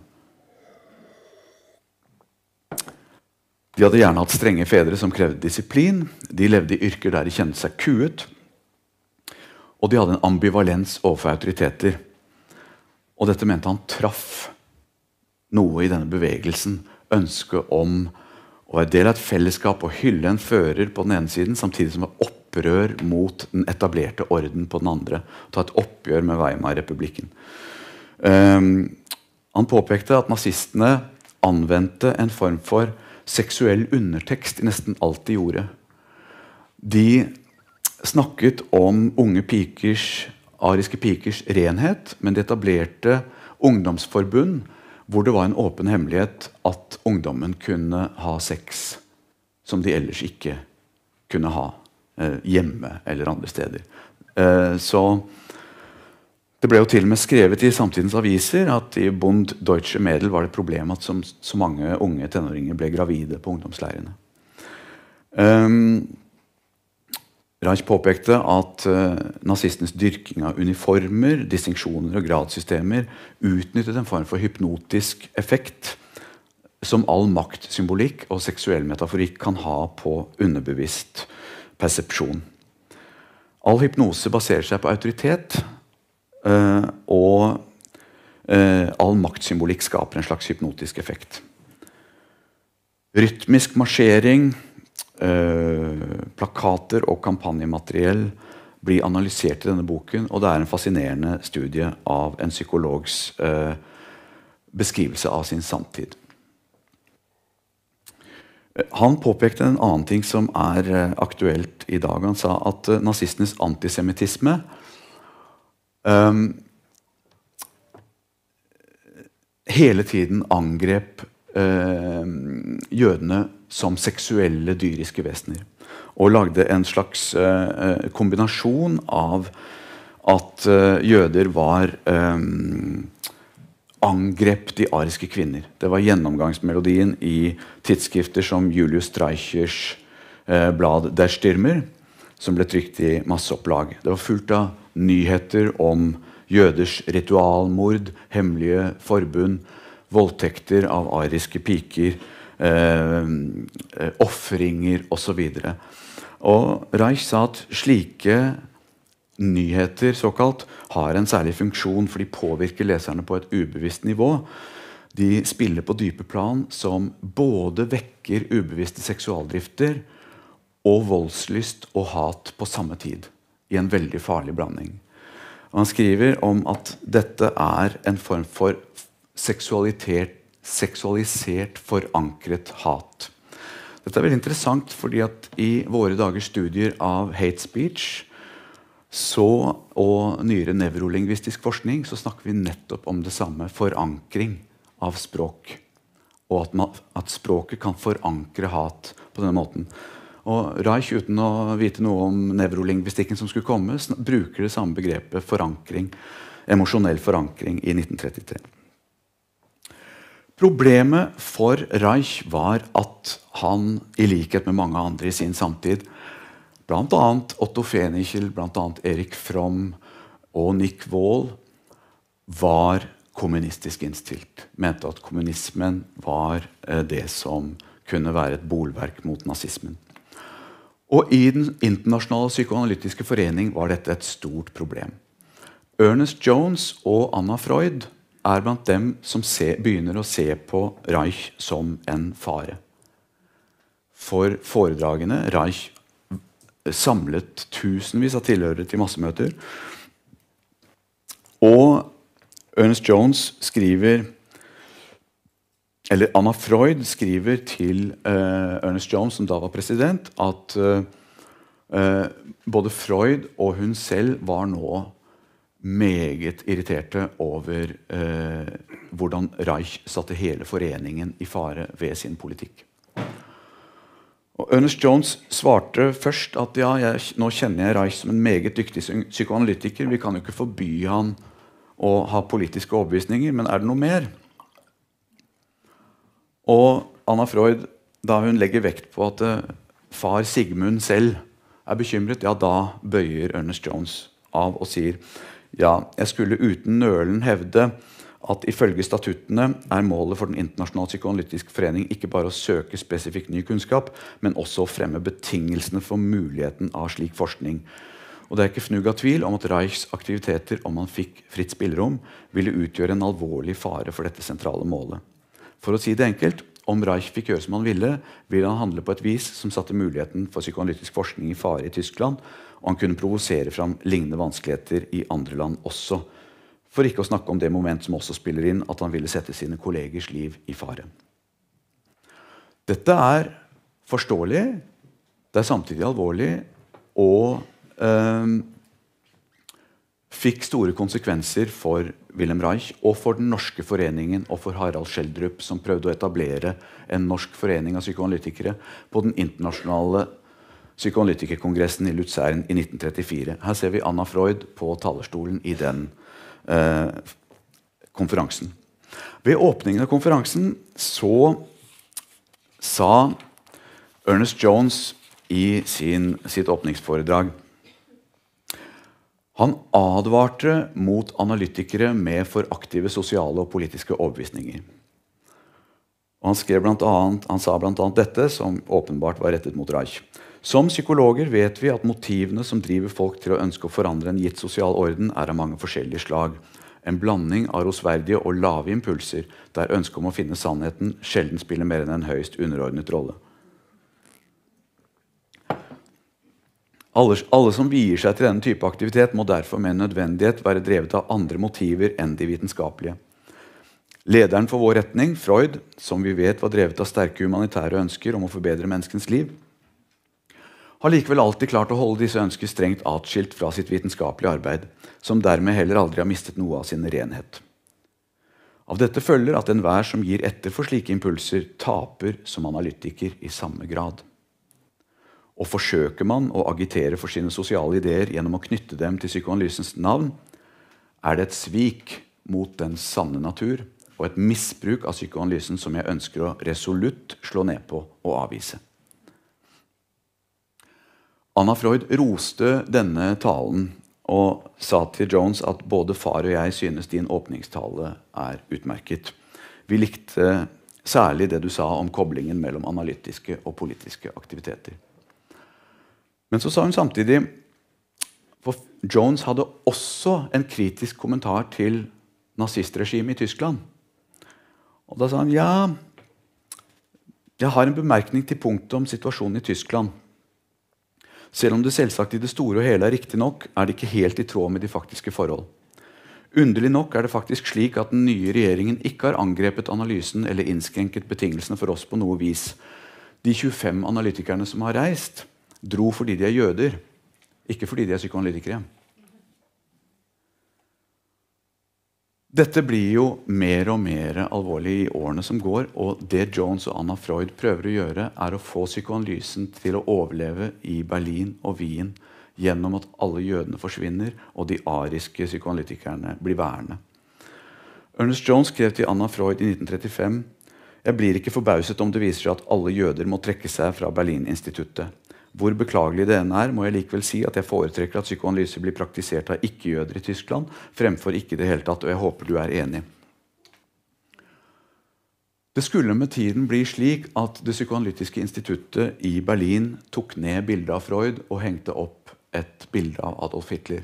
Speaker 2: De hadde gjerne hatt strenge fedre som krevde disiplin. De levde i yrker der de kjente seg kuet. Og de hadde en ambivalens overfor autoriteter. Og dette mente han traff noe i denne bevegelsen. Ønsket om å være del av et fellesskap og hylle en fører på den ene siden, samtidig som var opprør mot den etablerte orden på den andre. Ta et oppgjør med Weimar-republikken. Um, han påpekte at nazistene anvendte en form for seksuell undertekst i nesten alt de gjorde. De snakket om unge pikers, ariske pikers renhet, men de etablerte ungdomsforbund hvor det var en åpen hemmelighet at ungdommen kunne ha sex som de ellers ikke kunne ha eh, hjemme eller andre steder. Eh, så det ble jo til og med skrevet i samtidens aviser at i Bund Deutsche Mädel var det et problem at så, så mange unge tenåringer ble gravide på ungdomsleirene. Um, Reich påpekte at uh, nazistenes dyrking av uniformer, distinksjoner og gradssystemer utnyttet en form for hypnotisk effekt som all maktsymbolikk og seksuell metaforikk kan ha på underbevisst persepsjon. All hypnose baserer seg på autoritet, Uh, og uh, all maktsymbolikk skaper en slags hypnotisk effekt. Rytmisk marsjering, uh, plakater og kampanjemateriell blir analysert i denne boken, og det er en fascinerende studie av en psykologs uh, beskrivelse av sin samtid. Uh, han påpekte en annen ting som er uh, aktuelt i dag. Han sa at uh, nazistenes antisemittisme Um, hele tiden angrep uh, jødene som seksuelle dyriske vesener. Og lagde en slags uh, kombinasjon av at uh, jøder var um, angrep de ariske kvinner. Det var gjennomgangsmelodien i tidsskrifter som Julius Streichers uh, blad Der Stürmer, som ble trykt i masseopplag. Det var fullt av nyheter om jøders ritualmord, hemmelige forbund, voldtekter av ariske piker, eh, offringer osv. Og Reich sa at slike nyheter såkalt, har en særlig funksjon, for de påvirker leserne på et ubevisst nivå. De spiller på dype plan som både vekker ubevisste seksualdrifter og voldslyst og hat på samme tid, i en veldig farlig blanding. Og han skriver om at dette er en form for seksualitet, seksualisert, forankret hat. Dette er veldig interessant, fordi at i våre dagers studier av hate speech så, og nyere nevrolingvistisk forskning, så snakker vi nettopp om det samme, forankring av språk. Og at, man, at språket kan forankre hat på denne måten. Og Reich, uten å vite noe om nevrolingvistikken som skulle komme, bruker det samme begrepet forankring, emosjonell forankring i nitten trettitre. Problemet for Reich var at han, i likhet med mange andre i sin samtid, blant annet Otto Fenichel, blant annet Erik Fromm og Nick Wall, var kommunistisk innstilt. Mente at kommunismen var eh, det som kunne være et bolverk mot nazismen. Og i den internasjonale psykoanalytiske forening var dette et stort problem. Ernest Jones og Anna Freud er blant dem som se, begynner å se på Reich som en fare. For foredragene Reich samlet tusenvis av tilhørere til massemøter. Og Ernest Jones skriver, eller Anna Freud skriver til uh, Ernest Jones, som da var president, at uh, uh, både Freud og hun selv var nå meget irriterte over uh, hvordan Reich satte hele foreningen i fare ved sin politikk. Og Ernest Jones svarte først at ja, jeg, nå kjenner jeg Reich som en meget dyktig psykoanalytiker. Vi kan jo ikke forby han å ha politiske overbevisninger, men er det noe mer? Og Anna Freud, da hun legger vekt på at uh, far Sigmund selv er bekymret, ja, da bøyer Ernest Jones av og sier ja, jeg skulle uten nølen hevde at ifølge statuttene er målet for den internasjonale psykoanalytiske forening ikke bare å søke spesifikk ny kunnskap, men også å fremme betingelsene for muligheten av slik forskning. Og det er ikke fnugg av tvil om at Reichs aktiviteter, om han fikk fritt spillerom, ville utgjøre en alvorlig fare for dette sentrale målet. For å si det enkelt, om Reich fikk gjøre som han ville, ville han handle på et vis som satte muligheten for psykoanalytisk forskning i fare i Tyskland, og han kunne provosere fram lignende vanskeligheter i andre land også. For ikke å snakke om det moment som også spiller inn, at han ville sette sine kollegers liv i fare. Dette er forståelig, det er samtidig alvorlig, og eh, fikk store konsekvenser for Wilhelm Reich, og for den norske foreningen, og for Harald Schjelderup, som prøvde å etablere en norsk forening av psykoanalytikere på den internasjonale psykoanalytikerkongressen i Luzern i nitten trettifire. Her ser vi Anna Freud på talerstolen i den Eh, konferansen. Ved åpningen av konferansen så sa Ernest Jones i sin, sitt åpningsforedrag han advarte mot analytikere med for aktive sosiale og politiske overbevisninger. Og han, skrev blant annet, han sa blant annet dette, som åpenbart var rettet mot Reich. Som psykologer vet vi at motivene som driver folk til å ønske å forandre en gitt sosial orden er av mange forskjellige slag. En blanding av rosverdige og lave impulser, der ønsket om å finne sannheten sjelden spiller mer enn en høyst underordnet rolle. Alle, alle som vier seg til denne type aktivitet må derfor med nødvendighet være drevet av andre motiver enn de vitenskapelige. Lederen for vår retning, Freud, som vi vet var drevet av sterke humanitære ønsker om å forbedre menneskens liv, har likevel alltid klart å holde disse ønsker strengt atskilt fra sitt vitenskapelige arbeid, som dermed heller aldri har mistet noe av sin renhet. Av dette følger at enhver som gir etter for slike impulser, taper som analytiker i samme grad. Og forsøker man å agitere for sine sosiale ideer gjennom å knytte dem til psykoanalysens navn, er det et svik mot den sanne natur, og et misbruk av psykoanalysen som jeg ønsker å resolutt slå ned på og avvise. Anna Freud roste denne talen og sa til Jones at både far og jeg synes din åpningstale er utmerket. Vi likte særlig det du sa om koblingen mellom analytiske og politiske aktiviteter. Men så sa hun samtidig, for Jones hadde også en kritisk kommentar til nazistregimet i Tyskland. Og da sa han, ja, jeg har en bemerkning til punktet om situasjonen i Tyskland. Selv om det selvsagt i det store og hele er riktig nok, er det ikke helt i tråd med de faktiske forhold. Underlig nok er det faktisk slik at den nye regjeringen ikke har angrepet analysen eller innskrenket betingelsene for oss på noe vis. De tjuefem analytikerne som har reist, dro fordi de er jøder, ikke fordi de er psykoanalytikere. Dette blir jo mer og mer alvorlig i årene som går, og det Jones og Anna Freud prøver å gjøre, er å få psykoanalysen til å overleve i Berlin og Wien gjennom at alle jødene forsvinner, og de ariske psykoanalytikerne blir værende. Ernest Jones skrev til Anna Freud i nitten trettifem: «Jeg blir ikke forbauset om det viser seg at alle jøder må trekke seg fra Berlin-instituttet. Hvor beklagelig det enn er, må jeg likevel si at jeg foretrekker at psykoanalyse blir praktisert av ikke-jøder i Tyskland, fremfor ikke det hele tatt, og jeg håper du er enig.» Det skulle med tiden bli slik at det psykoanalytiske instituttet i Berlin tok ned bildet av Freud og hengte opp et bilde av Adolf Hitler.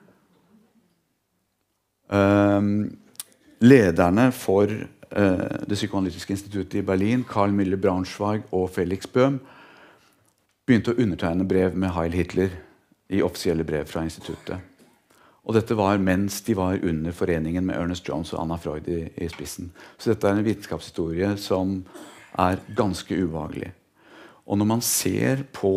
Speaker 2: Um, lederne for uh, det psykoanalytiske instituttet i Berlin, Karl Müller Braunschweig og Felix Böhm, begynte å undertegne brev med Heil Hitler i offisielle brev fra instituttet. Og dette var mens de var under foreningen med Ernest Jones og Anna Freud i, i spissen. Så dette er en vitenskapshistorie som er ganske ubehagelig. Og når man ser på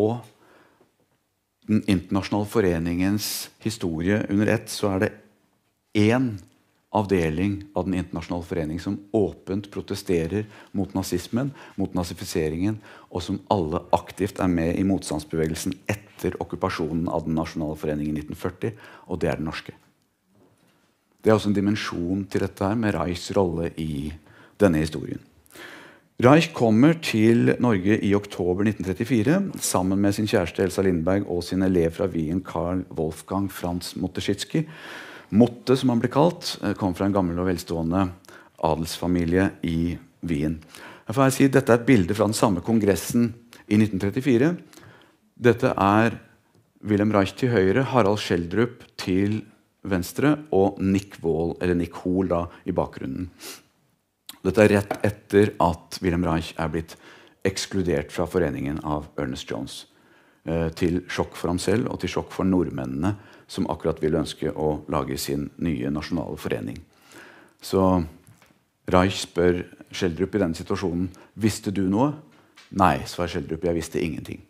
Speaker 2: den internasjonale foreningens historie under ett, så er det én avdeling av den internasjonale forening som åpent protesterer mot nazismen, mot nazifiseringen, og som alle aktivt er med i motstandsbevegelsen etter okkupasjonen av den nasjonale foreningen i nitten førti, og det er den norske. Det er også en dimensjon til dette her med Reichs rolle i denne historien. Reich kommer til Norge i oktober nitten trettifire sammen med sin kjæreste Elsa Lindberg og sin elev fra Wien, Karl Wolfgang Franz Motteschitsky. Motte, som han ble kalt, kom fra en gammel og velstående adelsfamilie i Wien. Jeg får si, dette er et bilde fra den samme kongressen i nitten trettifire. Dette er Wilhelm Reich til høyre, Harald Schjelderup til venstre og Nick Wall, eller Nick Hoel da, i bakgrunnen. Dette er rett etter at Wilhelm Reich er blitt ekskludert fra foreningen av Ernest Jones. Eh, til sjokk for ham selv og til sjokk for nordmennene, som akkurat ville ønske å lage sin nye nasjonale forening. Så Reich spør Schjelderup i denne situasjonen: «Visste du noe?» «Nei», svarer Schjelderup, «jeg visste ingenting».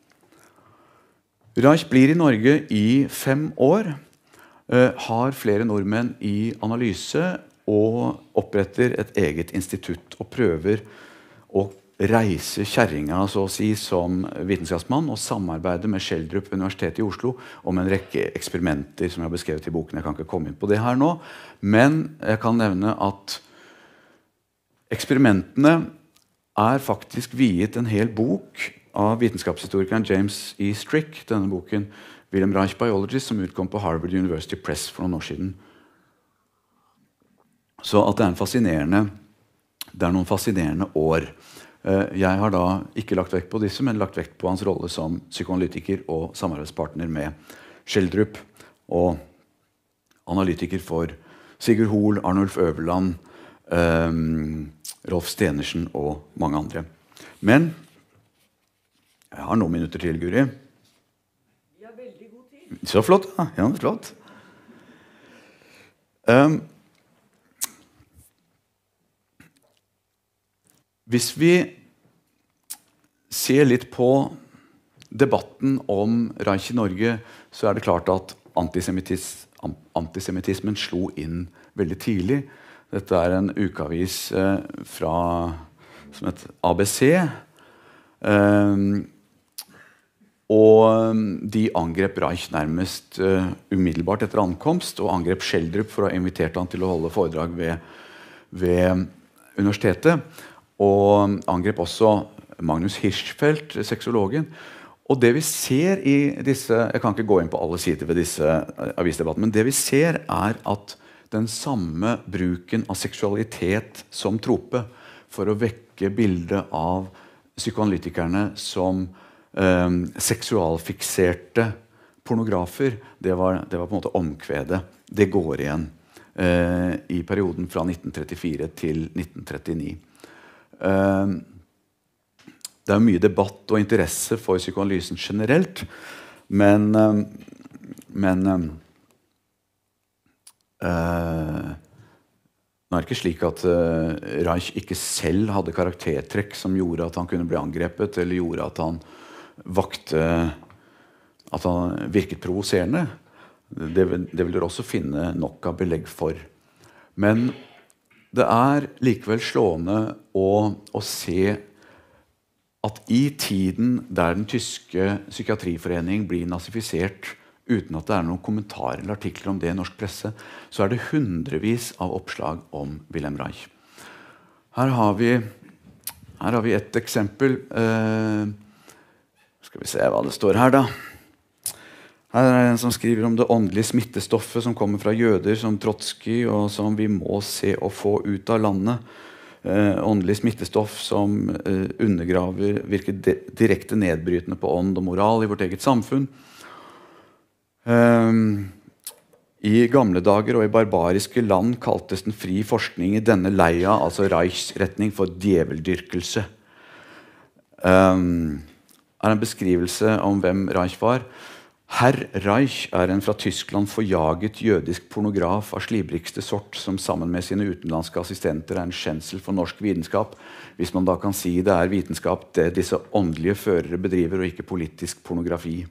Speaker 2: Reich blir i Norge i fem år, eh, har flere nordmenn i analyse og oppretter et eget institutt og prøver å reise kjerringa så å si, som vitenskapsmann og samarbeide med Schjelderup Universitetet i Oslo om en rekke eksperimenter som jeg har beskrevet i boken. Jeg kan ikke komme inn på det her nå, men jeg kan nevne at eksperimentene er faktisk viet en hel bok av vitenskapshistorikeren James E. Strick, denne boken Wilhelm Reich Biologist, som utkom på Harvard University Press for noen år siden. Så at det er en fascinerende, det er noen fascinerende år. Jeg har da ikke lagt vekt på disse, men lagt vekt på hans rolle som psykoanalytiker og samarbeidspartner med Schjelderup, og analytiker for Sigurd Hoel, Arnulf Øverland, um, Rolf Stenersen og mange andre. Men jeg har noen minutter til, Guri.
Speaker 1: Vi har veldig god tid.
Speaker 2: Så flott. Ja, ja flott. Um, Hvis vi ser litt på debatten om Reich i Norge, så er det klart at antisemittis, antisemittismen slo inn veldig tidlig. Dette er en ukeavis eh, fra, som heter A B C. Eh, og de angrep Reich nærmest eh, umiddelbart etter ankomst, og angrep Schjelderup for å ha invitert han til å holde foredrag ved, ved universitetet. Og angrep også Magnus Hirschfeld, sexologen. Og det vi ser i disse, jeg kan ikke gå inn på alle sider ved disse avisdebattene, men det vi ser er at den samme bruken av seksualitet som trope for å vekke bildet av psykoanalytikerne som eh, seksualfikserte pornografer, det var, det var på en måte omkvedet. Det går igjen eh, i perioden fra nitten trettifire til nitten trettini. Det er mye debatt og interesse for psykoanalysen generelt, Men, uh, men uh, uh, Nå er det ikke slik at uh, Reich ikke selv hadde karaktertrekk som gjorde at han kunne bli angrepet, eller gjorde at han vakte at han virket provoserende. Det, det vil dere også finne nok av belegg for. Men det er likevel slående å, å se at i tiden der den tyske psykiatriforening blir nazifisert uten at det er noen kommentarer eller artikler om det i norsk presse, så er det hundrevis av oppslag om Wilhelm Reich. Her har vi, her har vi et eksempel. Eh, skal vi se hva det står her da. Her er det en som skriver om det åndelige smittestoffet som kommer fra jøder som Trotsky, og som vi må se å få ut av landet. Eh, åndelig smittestoff som eh, undergraver, virker direkte nedbrytende på ånd og moral i vårt eget samfunn. Um, I gamle dager og i barbariske land kaltes den fri forskning i denne leia, altså Reichs retning, for djeveldyrkelse. Um, er en beskrivelse om hvem Reich var. Herr Reich er en fra Tyskland forjaget jødisk pornograf av slibrikste sort, som sammen med sine utenlandske assistenter er en skjensel for norsk vitenskap, hvis man da kan si det er vitenskap det disse åndelige førere bedriver, og ikke politisk pornografi.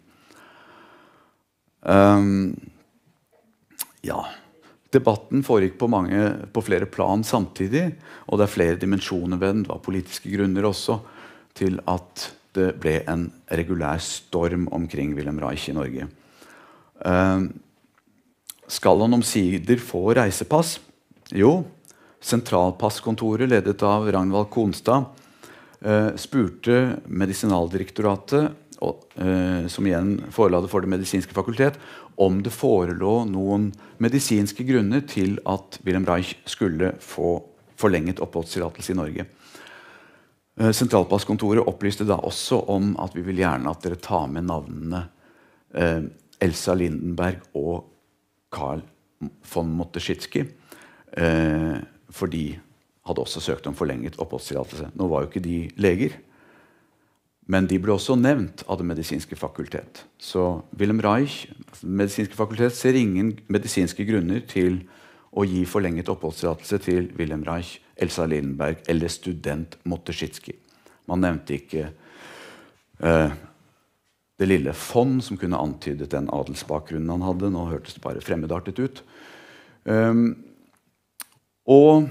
Speaker 2: Um, ja, debatten foregikk på, mange, på flere plan samtidig, og det er flere dimensjoner ved den. Det var politiske grunner også til at det ble en regulær storm omkring Wilhelm Reich i Norge. Um, skal han omsider få reisepass? Jo, sentralpasskontoret ledet av Ragnvald Konstad uh, spurte Medisinaldirektoratet, Og, eh, som igjen forela det for Det medisinske fakultet, om det forelå noen medisinske grunner til at Wilhelm Reich skulle få forlenget oppholdstillatelse i Norge. Eh, Sentralpasskontoret opplyste da også om at vi vil gjerne at dere tar med navnene eh, Elsa Lindenberg og Karl von Motteschitsky, eh, for de hadde også søkt om forlenget oppholdstillatelse. Nå var jo ikke de leger, men de ble også nevnt av Det medisinske fakultet. Så Wilhelm Reich, Det medisinske fakultet, ser ingen medisinske grunner til å gi forlenget oppholdstillatelse til Wilhelm Reich, Elsa Lindenberg eller student Motteschitsky. Man nevnte ikke uh, det lille fond som kunne antydet den adelsbakgrunnen han hadde. Nå hørtes det bare fremmedartet ut. Um, og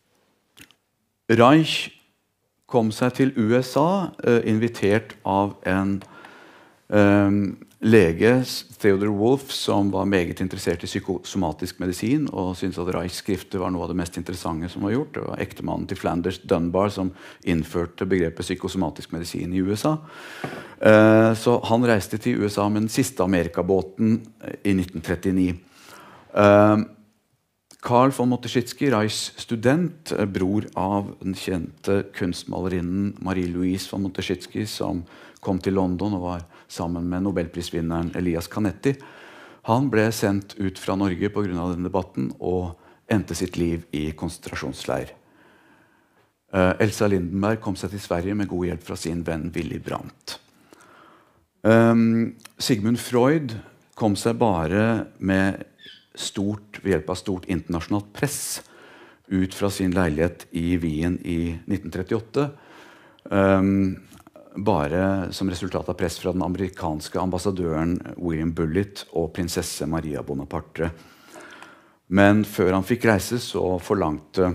Speaker 2: Reich kom seg til U S A, eh, invitert av en eh, lege, Theodore Wolff, som var meget interessert i psykosomatisk medisin, og syntes at Reichs skrifter var noe av det mest interessante som var gjort. Det var ektemannen til Flanders Dunbar som innførte begrepet psykosomatisk medisin i U S A. Eh, så han reiste til U S A med den siste Amerikabåten i nitten trettini. Eh, Karl von Motteschitsky, Reichs student, bror av den kjente kunstmalerinnen Marie-Louise von Motteschitsky, som kom til London og var sammen med Nobelprisvinneren Elias Canetti. Han ble sendt ut fra Norge på grunn av denne debatten og endte sitt liv i konsentrasjonsleir. Uh, Elsa Lindenberg kom seg til Sverige med god hjelp fra sin venn Willy Brandt. Um, Sigmund Freud kom seg bare med stort, ved hjelp av stort internasjonalt press ut fra sin leilighet i Wien i nitten trettiåtte. Um, bare som resultat av press fra den amerikanske ambassadøren William Bullitt og prinsesse Maria Bonaparte. Men før han fikk reise, så forlangte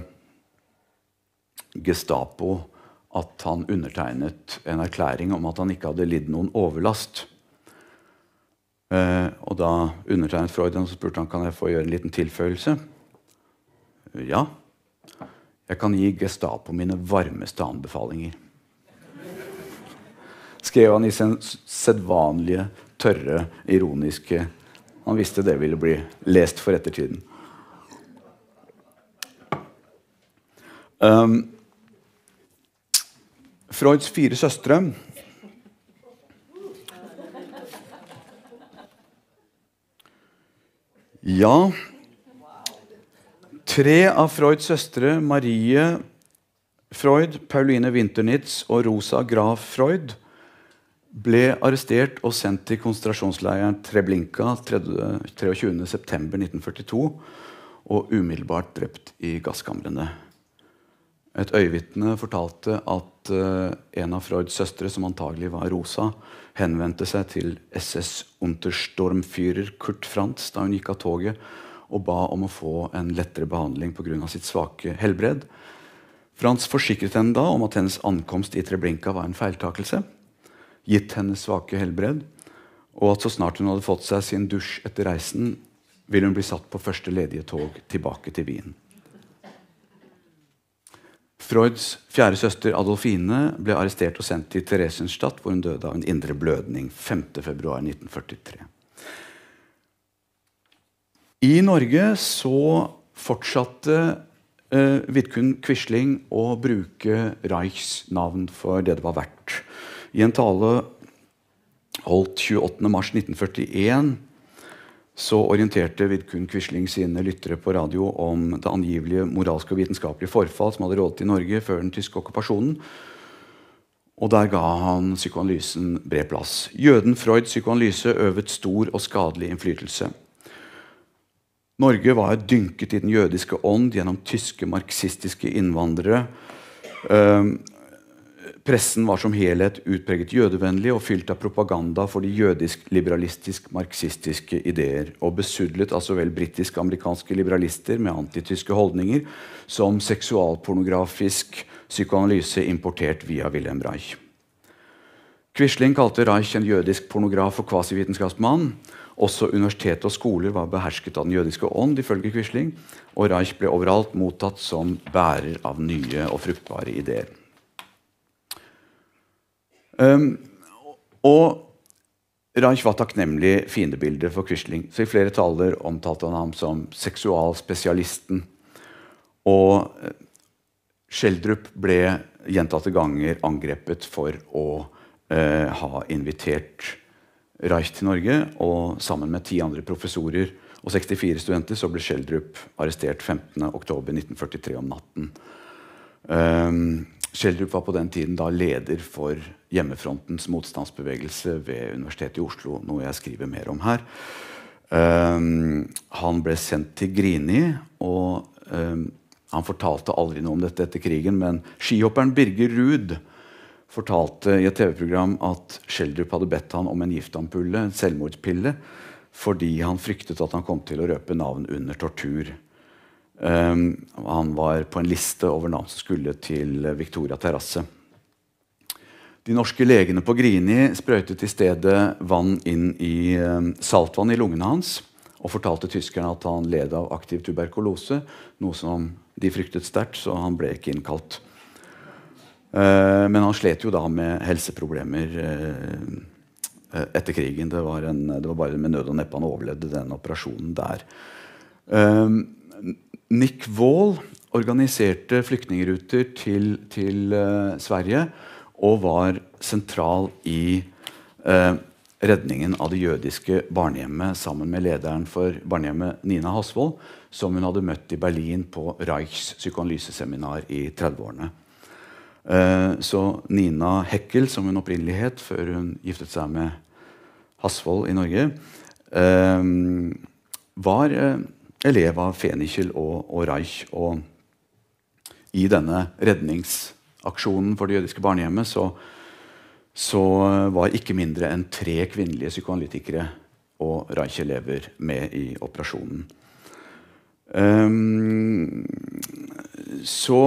Speaker 2: Gestapo at han undertegnet en erklæring om at han ikke hadde lidd noen overlast. Uh, og da undertegnet Freud og spurte han, kan jeg få gjøre en liten tilføyelse. Uh, ja, jeg kan gi Gestapo mine varmeste anbefalinger. Skrev han i sin sedvanlige, tørre, ironiske. Han visste det ville bli lest for ettertiden. Um, Freuds fire søstre Ja, tre av Freuds søstre, Marie Freud, Pauline Winternitz og Rosa Graf Freud, ble arrestert og sendt til konsentrasjonsleiren Treblinka treogtjuende september nitten førtito og umiddelbart drept i gasskamrene. Et øyevitne fortalte at uh, en av Freuds søstre, som antagelig var Rosa, henvendte seg til S S-Untersturmführer Kurt Franz da hun gikk av toget og ba om å få en lettere behandling på grunn av sitt svake helbred. Franz forsikret henne da om at hennes ankomst i Treblinka var en feiltakelse, gitt hennes svake helbred, og at så snart hun hadde fått seg sin dusj etter reisen, ville hun bli satt på første ledige tog tilbake til Wien. Freuds fjerde søster Adolfine ble arrestert og sendt til Theresienstadt, hvor hun døde av en indre blødning femte februar nitten førtitre. I Norge så fortsatte eh, Vidkun Quisling å bruke Reichs navn for det det var verdt. I en tale holdt tjueåttende mars nitten førtien så orienterte Vidkun Quisling sine lyttere på radio om det angivelige moralske og vitenskapelige forfall som hadde rådet i Norge før den tyske okkupasjonen. Og der ga han psykoanalysen bred plass. Jøden Freuds psykoanalyse øvet stor og skadelig innflytelse. Norge var dynket i den jødiske ånd gjennom tyske marxistiske innvandrere. Uh, Pressen var som helhet utpreget jødevennlig og fylt av propaganda for de jødisk-liberalistisk-marxistiske ideer, og besudlet av så vel britisk-amerikanske liberalister med antityske holdninger som seksualpornografisk psykoanalyse importert via Wilhelm Reich. Quisling kalte Reich en jødisk pornograf og kvasivitenskapsmann. Også universitet og skoler var behersket av den jødiske ånd, ifølge Quisling, og Reich ble overalt mottatt som bærer av nye og fruktbare ideer. Um, og Reich var takknemlig fiendebilde for Quisling, så i flere taler omtalte han ham som seksualspesialisten. Og Schjelderup ble gjentatte ganger angrepet for å uh, ha invitert Reich til Norge, og sammen med ti andre professorer og sekstifire studenter så ble Schjelderup arrestert femtende oktober nitten førtitre om natten. Um, Schjelderup var på den tiden da leder for hjemmefrontens motstandsbevegelse ved Universitetet i Oslo, noe jeg skriver mer om her. Um, han ble sendt til Grini, og um, han fortalte aldri noe om dette etter krigen, men skihopperen Birger Ruud fortalte i et tv-program at Schjelderup hadde bedt han om en giftampulle, en selvmordspille, fordi han fryktet at han kom til å røpe navn under tortur. Um, han var på en liste over navn som skulle til Victoria Terrasse. De norske legene på Grini sprøytet i stedet vann inn i um, saltvann i lungene hans og fortalte tyskerne at han led av aktiv tuberkulose, noe som de fryktet sterkt, så han ble ikke innkalt. Uh, men han slet jo da med helseproblemer uh, etter krigen. Det var, en, det var bare med nød og neppe han overlevde den operasjonen der. Uh, Nick Wall organiserte flyktningruter til, til uh, Sverige og var sentral i uh, redningen av det jødiske barnehjemmet sammen med lederen for barnehjemmet Nina Hasvold, som hun hadde møtt i Berlin på Reichs psykoanalyseseminar i trettiårene. Uh, så Nina Heckel, som hun opprinnelig het før hun giftet seg med Hasvold i Norge, uh, var uh, elev av Fenichel og, og Reich. Og i denne redningsaksjonen for det jødiske barnehjemmet så, så var ikke mindre enn tre kvinnelige psykoanalytikere og Reich-elever med i operasjonen. Um, så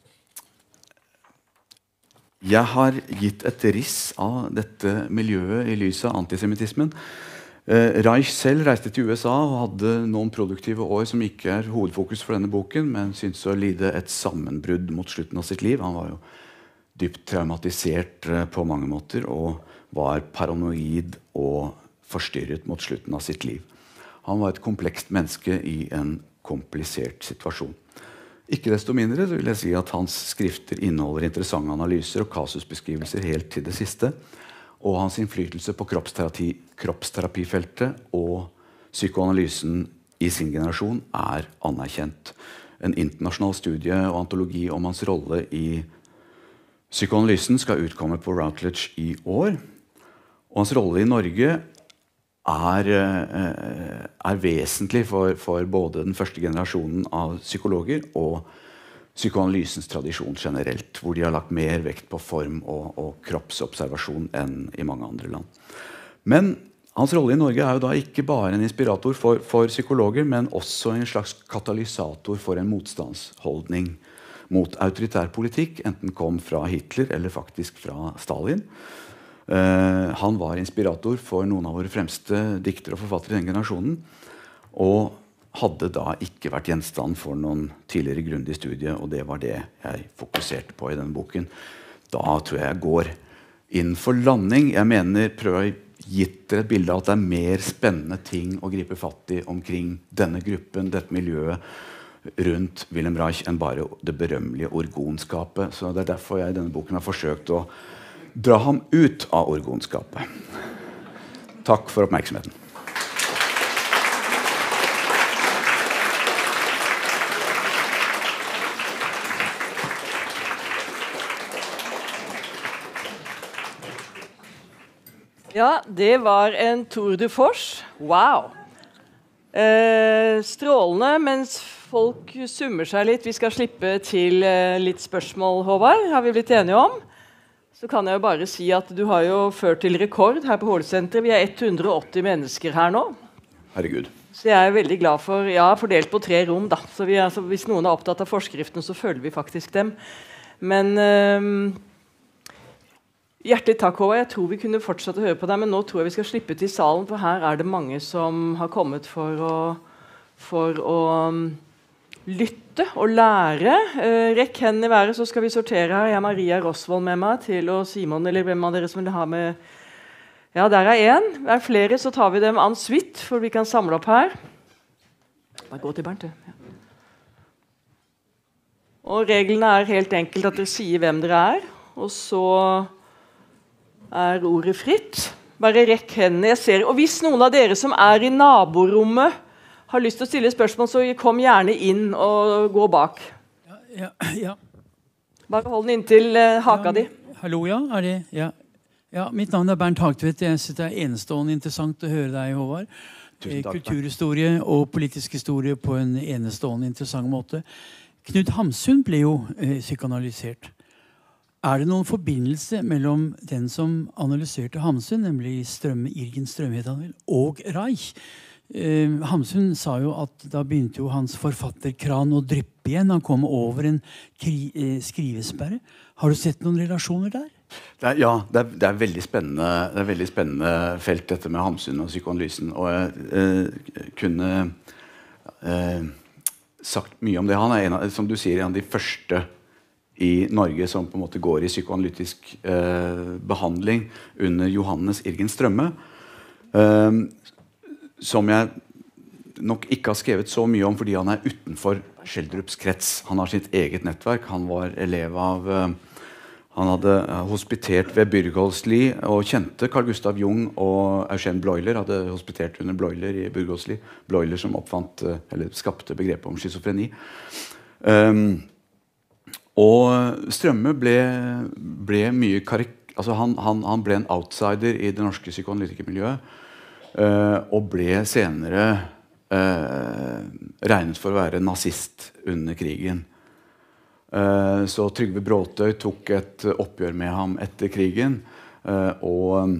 Speaker 2: jeg har gitt et riss av dette miljøet i lyset av antisemittismen. Uh, Reich selv reiste til U S A og hadde noen produktive år som ikke er hovedfokus for denne boken, men syntes å lide et sammenbrudd mot slutten av sitt liv. Han var jo dypt traumatisert uh, på mange måter og var paranoid og forstyrret mot slutten av sitt liv. Han var et komplekst menneske i en komplisert situasjon. Ikke desto mindre så vil jeg si at hans skrifter inneholder interessante analyser og kasusbeskrivelser helt til det siste. Og hans innflytelse på kroppsterapi, kroppsterapifeltet og psykoanalysen i sin generasjon er anerkjent. En internasjonal studie og antologi om hans rolle i psykoanalysen skal utkomme på Routledge i år. Og hans rolle i Norge er, er vesentlig for, for både den første generasjonen av psykologer og psykoanalysens tradisjon generelt, hvor de har lagt mer vekt på form og, og kroppsobservasjon enn i mange andre land. Men hans rolle i Norge er jo da ikke bare en inspirator for, for psykologer, men også en slags katalysator for en motstandsholdning mot autoritær politikk, enten kom fra Hitler eller faktisk fra Stalin. Uh, han var inspirator for noen av våre fremste diktere og forfattere i den generasjonen, og hadde da ikke vært gjenstand for noen tidligere grundig studie, og det var det jeg fokuserte på i denne boken. Da tror jeg jeg går inn for landing. Jeg mener, prøver å gitt dere et bilde av at det er mer spennende ting å gripe fatt i omkring denne gruppen, dette miljøet rundt Wilhelm Reich, enn bare det berømmelige orgonskapet. Så det er derfor jeg i denne boken har forsøkt å dra ham ut av orgonskapet. Takk for oppmerksomheten.
Speaker 1: Ja, det var en tour de force. Wow! Eh, strålende, mens folk summer seg litt. Vi skal slippe til eh, litt spørsmål, Håvard, har vi blitt enige om. Så kan jeg jo bare si at du har jo ført til rekord her på Hål-senteret. Vi er ett hundre og åtti mennesker her nå.
Speaker 2: Herregud.
Speaker 1: Så jeg er veldig glad for, ja, fordelt på tre rom da. Så vi er, så hvis noen er opptatt av forskriftene, så følger vi faktisk dem. Men eh, hjertelig takk, Håvard. Jeg tror vi kunne fortsatt å høre på deg, men nå tror jeg vi skal slippe til salen, for her er det mange som har kommet for å, for å um, lytte og lære. Eh, rekk hendene i været, så skal vi sortere her. Jeg har Maria Rosvold med meg til, og Simon, eller hvem av dere som vil ha med. Ja, der er en. Er det flere, så tar vi dem en suite, for vi kan samle opp her. Bare gå til Bernt, du. Ja. Og reglene er helt enkelt at dere sier hvem dere er, og så er ordet fritt. Bare rekk hendene. Jeg ser. Og hvis noen av dere som er i naborommet har lyst til å stille spørsmål, så kom gjerne inn og gå bak.
Speaker 3: Ja, ja, ja.
Speaker 1: Bare hold den inntil uh, haka
Speaker 3: ja,
Speaker 1: di.
Speaker 3: Hallo, ja. Er det, ja. Ja, mitt navn er Bernt Hagtvedt. Jeg synes det er enestående interessant å høre deg, Håvard.
Speaker 2: Tusen takk.
Speaker 3: Kulturhistorie og politisk historie på en enestående interessant måte. Knut Hamsun ble jo eh, psykoanalysert. Er det noen forbindelse mellom den som analyserte Hamsun, nemlig Strømme, Irgen Strømhed, og Reich? Uh, Hamsun sa jo at da begynte jo hans forfatterkran å dryppe igjen. Han kom over en kri uh, skrivesperre. Har du sett noen relasjoner der?
Speaker 2: Det er, ja, det er, det er veldig spennende, det er veldig spennende felt, dette med Hamsun og psykoanalysen. Og jeg uh, kunne uh, sagt mye om det. Han er en av, som du sier, en av de første i Norge som på en måte går i psykoanalytisk uh, behandling under Johannes Irgen Strømme. Uh, som jeg nok ikke har skrevet så mye om fordi han er utenfor Schjelderups krets. Han har sitt eget nettverk. Han var elev av uh, han hadde hospitert ved Bürgholzli og kjente Carl Gustav Jung og Eugène Bleuler hadde hospitert under Bleuler i Bürgholzli. Bleuler som oppfant, uh, eller skapte begrepet om schizofreni. Um, og Strømme ble, ble mye karik... Altså han, han, han ble en outsider i det norske psykoanalytikermiljøet. Uh, og ble senere uh, regnet for å være nazist under krigen. Uh, så Trygve Bråtøy tok et oppgjør med ham etter krigen. Uh, og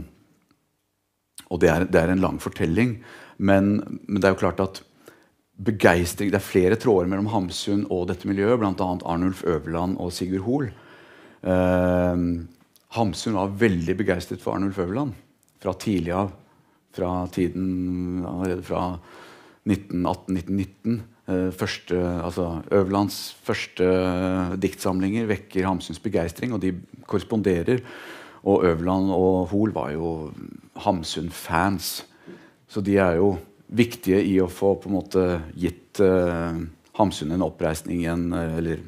Speaker 2: og det, er, det er en lang fortelling. Men, men det er jo klart at begeistring, det er flere tråder mellom Hamsun og dette miljøet, blant annet Arnulf Øverland og Sigurd Hoel. Uh, Hamsun var veldig begeistret for Arnulf Øverland fra tidlig av. Fra tiden allerede fra nitten atten til nitten nitten. Eh, første, altså Øverlands første diktsamlinger vekker Hamsuns begeistring, og de korresponderer. Og Øverland og Hoel var jo Hamsun-fans. Så de er jo viktige i å få på en måte gitt eh, Hamsun en oppreisning igjen, eller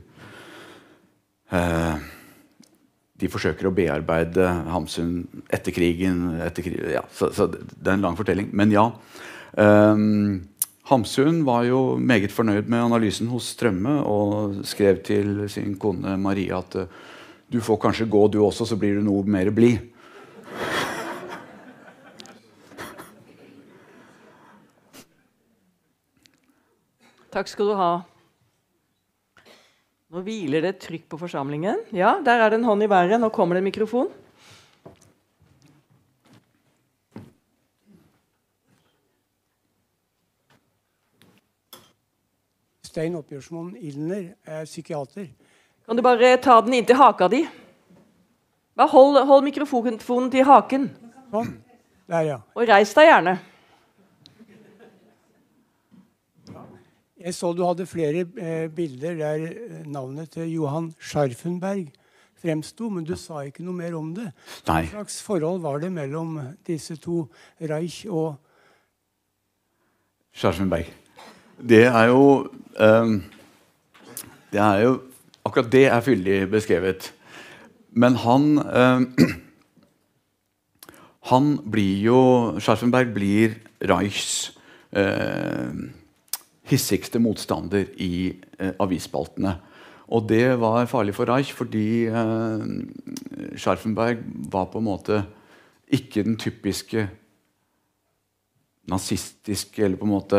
Speaker 2: eh, de forsøker å bearbeide Hamsun etter krigen. Etter krigen ja, så, så det er en lang fortelling. Men ja, um, Hamsun var jo meget fornøyd med analysen hos Strømme og skrev til sin kone Maria at uh, du får kanskje gå du også, så blir du noe mer blid.
Speaker 1: Takk skal du ha. Nå hviler det et trykk på forsamlingen. Ja, der er det en hånd i været. Nå kommer det en mikrofon.
Speaker 4: Stein Oppgjørsmoen Ilner er psykiater.
Speaker 1: Kan du bare ta den inn til haka di? Bare hold, hold mikrofonen til haken.
Speaker 4: Sånn. Der, ja.
Speaker 1: Og reis deg gjerne.
Speaker 4: Jeg så du hadde flere eh, bilder der navnet til Johan Scharfenberg fremsto, men du sa ikke noe mer om det.
Speaker 2: Nei.
Speaker 4: Hva slags forhold var det mellom disse to, Reich og
Speaker 2: Scharfenberg. Det er jo um, Det er jo akkurat det er fyldig beskrevet. Men han um, Han blir jo Scharfenberg blir Reichs uh, hissigste motstander i uh, avisspaltene. Og det var farlig for Reich, fordi uh, Scharfenberg var på en måte ikke den typiske nazistiske, eller på en måte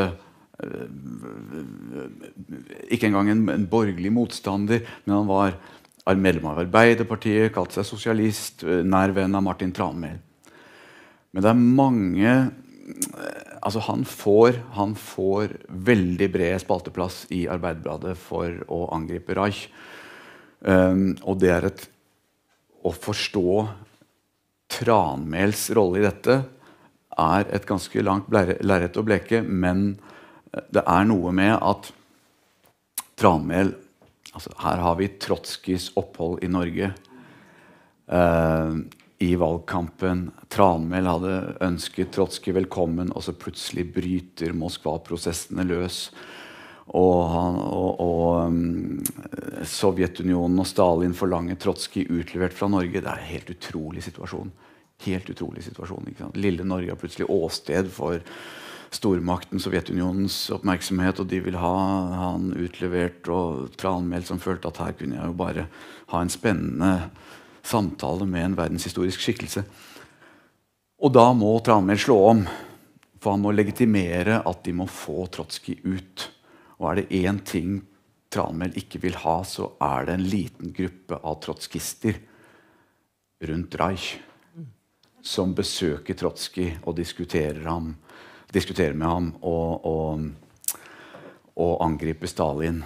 Speaker 2: ikke engang en, en borgerlig motstander, men han var medlem av Arbeiderpartiet, kalte seg sosialist, nær venn av Martin Tranmæl. Men det er mange altså han får, han får veldig bred spalteplass i Arbeiderbladet for å angripe Reich. Um, og det er et å forstå Tranmæls rolle i dette er et ganske langt lerret å bleke, men det er noe med at Tranmæl altså her har vi Trotskijs opphold i Norge eh, i valgkampen. Tranmæl hadde ønsket Trotskij velkommen, og så plutselig bryter Moskva-prosessene løs. Og, han, og, og um, Sovjetunionen og Stalin forlanger Trotskij utlevert fra Norge. Det er en helt utrolig situasjon. Helt utrolig situasjon. Ikke sant? Lille Norge er plutselig åsted for stormakten Sovjetunionens oppmerksomhet, og de vil ha han utlevert, og Tranmæl som følte at her kunne jeg jo bare ha en spennende samtale med en verdenshistorisk skikkelse. Og da må Tranmæl slå om, for han må legitimere at de må få Trotskij ut. Og er det én ting Tranmæl ikke vil ha, så er det en liten gruppe av trotskister rundt Reich som besøker Trotskij og diskuterer ham diskutere med ham og, og, og angripe Stalin.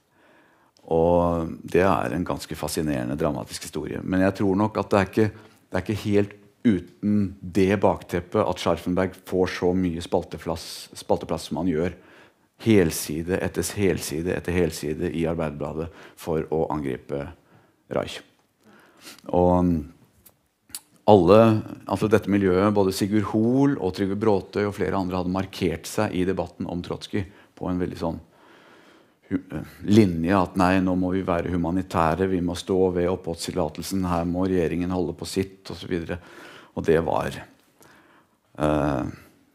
Speaker 2: Og det er en ganske fascinerende, dramatisk historie. Men jeg tror nok at det er ikke, det er ikke helt uten det bakteppet at Scharfenberg får så mye spalteplass, spalteplass som han gjør. Helside etter helside etter helside i Arbeiderbladet for å angripe Reich. Og alle, altså dette miljøet, både Sigurd Hoel og Trygve Bråtøy og flere andre hadde markert seg i debatten om Trotskij på en veldig sånn linje at nei, nå må vi være humanitære, vi må stå ved oppholdstillatelsen, her må regjeringen holde på sitt, og så videre. Og det var uh,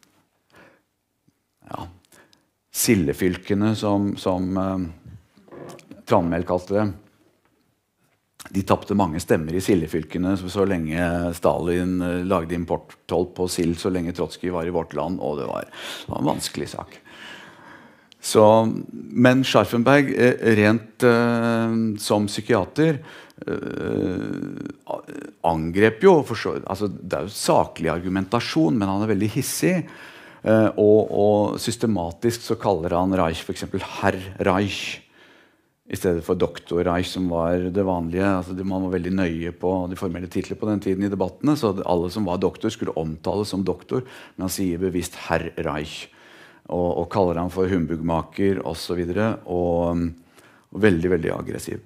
Speaker 2: ja, sildefylkene som, som uh, Tranmæl kalte det. De tappte mange stemmer i sildefylkene så, så lenge Stalin uh, lagde importtoll på sild, så lenge Trotskij var i vårt land, og det var, det var en vanskelig sak. Så, men Scharfenberg, eh, rent eh, som psykiater, eh, angrep jo, for, altså, det er jo saklig argumentasjon, men han er veldig hissig, eh, og, og systematisk så kaller han Reich for eksempel Herr Reich, i stedet for doktor Reich, som var det vanlige. Altså, man var veldig nøye på de formelle titler på den tiden i debattene, så alle som var doktor skulle omtales som doktor, men han sier bevisst Herr Reich, og, og kaller han for humbugmaker, og så videre, og, og veldig, veldig aggressiv.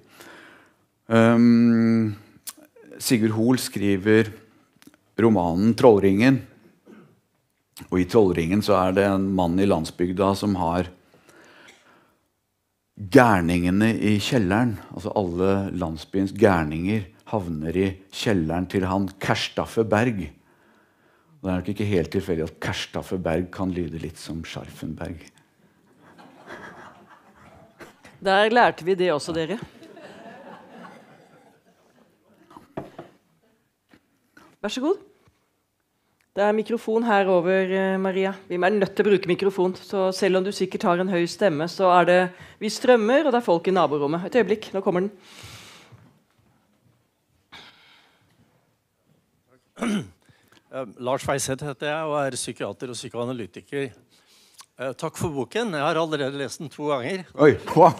Speaker 2: Um, Sigurd Hoel skriver romanen Trollringen, og i Trollringen så er det en mann i landsbygda som har gærningene i kjelleren, altså alle landsbyens gærninger havner i kjelleren til han Kerstaffe Berg. Det er nok ikke helt tilfeldig at Kerstaffe Berg kan lyde litt som Scharfenberg.
Speaker 1: Der lærte vi det også, dere. Vær så god. Det er mikrofon her over, Maria. Vi er nødt til å bruke mikrofon. Så selv om du sikkert har en høy stemme, så er det vi strømmer, og det er folk i naborommet. Et øyeblikk, nå kommer den.
Speaker 5: Uh, Lars Weiseth heter jeg, og er psykiater og psykoanalytiker. Uh, takk for boken. Jeg har allerede lest den to ganger.
Speaker 2: Oi, wow.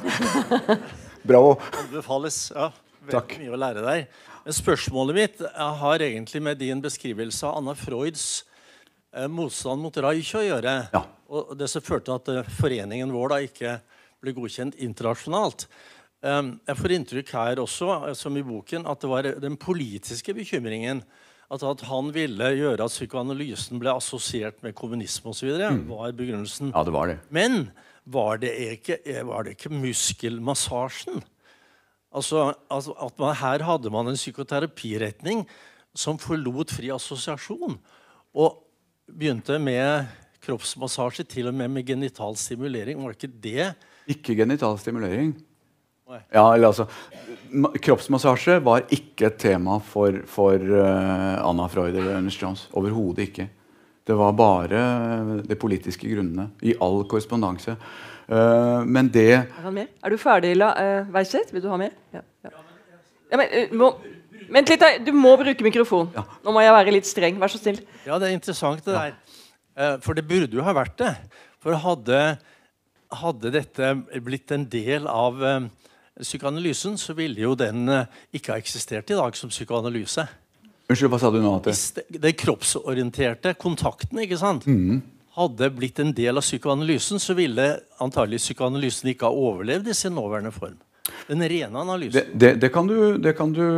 Speaker 2: Bra.
Speaker 5: Anbefales, ja. Veldig
Speaker 2: Takk.
Speaker 5: Mye å lære der. Men spørsmålet mitt har egentlig med din beskrivelse av Anna Freuds uh, motstand mot Reich å gjøre.
Speaker 2: Ja.
Speaker 5: Og det som førte til at uh, foreningen vår da ikke ble godkjent internasjonalt. Um, jeg får inntrykk her også, som i boken, at det var den politiske bekymringen At, at han ville gjøre at psykoanalysen ble assosiert med kommunisme og så videre, mm. var begrunnelsen.
Speaker 2: Ja, det var det.
Speaker 5: Men var det ikke, var det ikke muskelmassasjen? Altså, altså at man, her hadde man en psykoterapiretning som forlot fri assosiasjon, og begynte med kroppsmassasje, til og med med genital stimulering. Var ikke det?
Speaker 2: Ikke genital stimulering. Ja, eller altså, kroppsmassasje var ikke et tema for, for uh, Anna Freud eller Ernest Jones. Overhodet ikke. Det var bare de politiske grunnene i all korrespondanse. Uh, men det... Er
Speaker 1: han med? Er du ferdig, uh, Weiseth? Vil du ha mer? Ja, ja. Ja, men, uh, må... Vent litt, du må bruke mikrofon. Ja. Nå må jeg være litt streng, vær så snill.
Speaker 5: Ja, det er interessant det der. Uh, for det burde jo ha vært det. For hadde, hadde dette blitt en del av... Uh, psykoanalysen, så ville jo den uh, ikke ha eksistert i dag som psykoanalyse.
Speaker 2: Unnskyld, hva sa du nå? At det...
Speaker 5: Hvis det, det kroppsorienterte kontakten, ikke sant,
Speaker 2: mm.
Speaker 5: hadde blitt en del av psykoanalysen, så ville antagelig psykoanalysen ikke ha overlevd i sin nåværende form. Den rene analysen.
Speaker 2: Det, det, det, kan, du, det kan du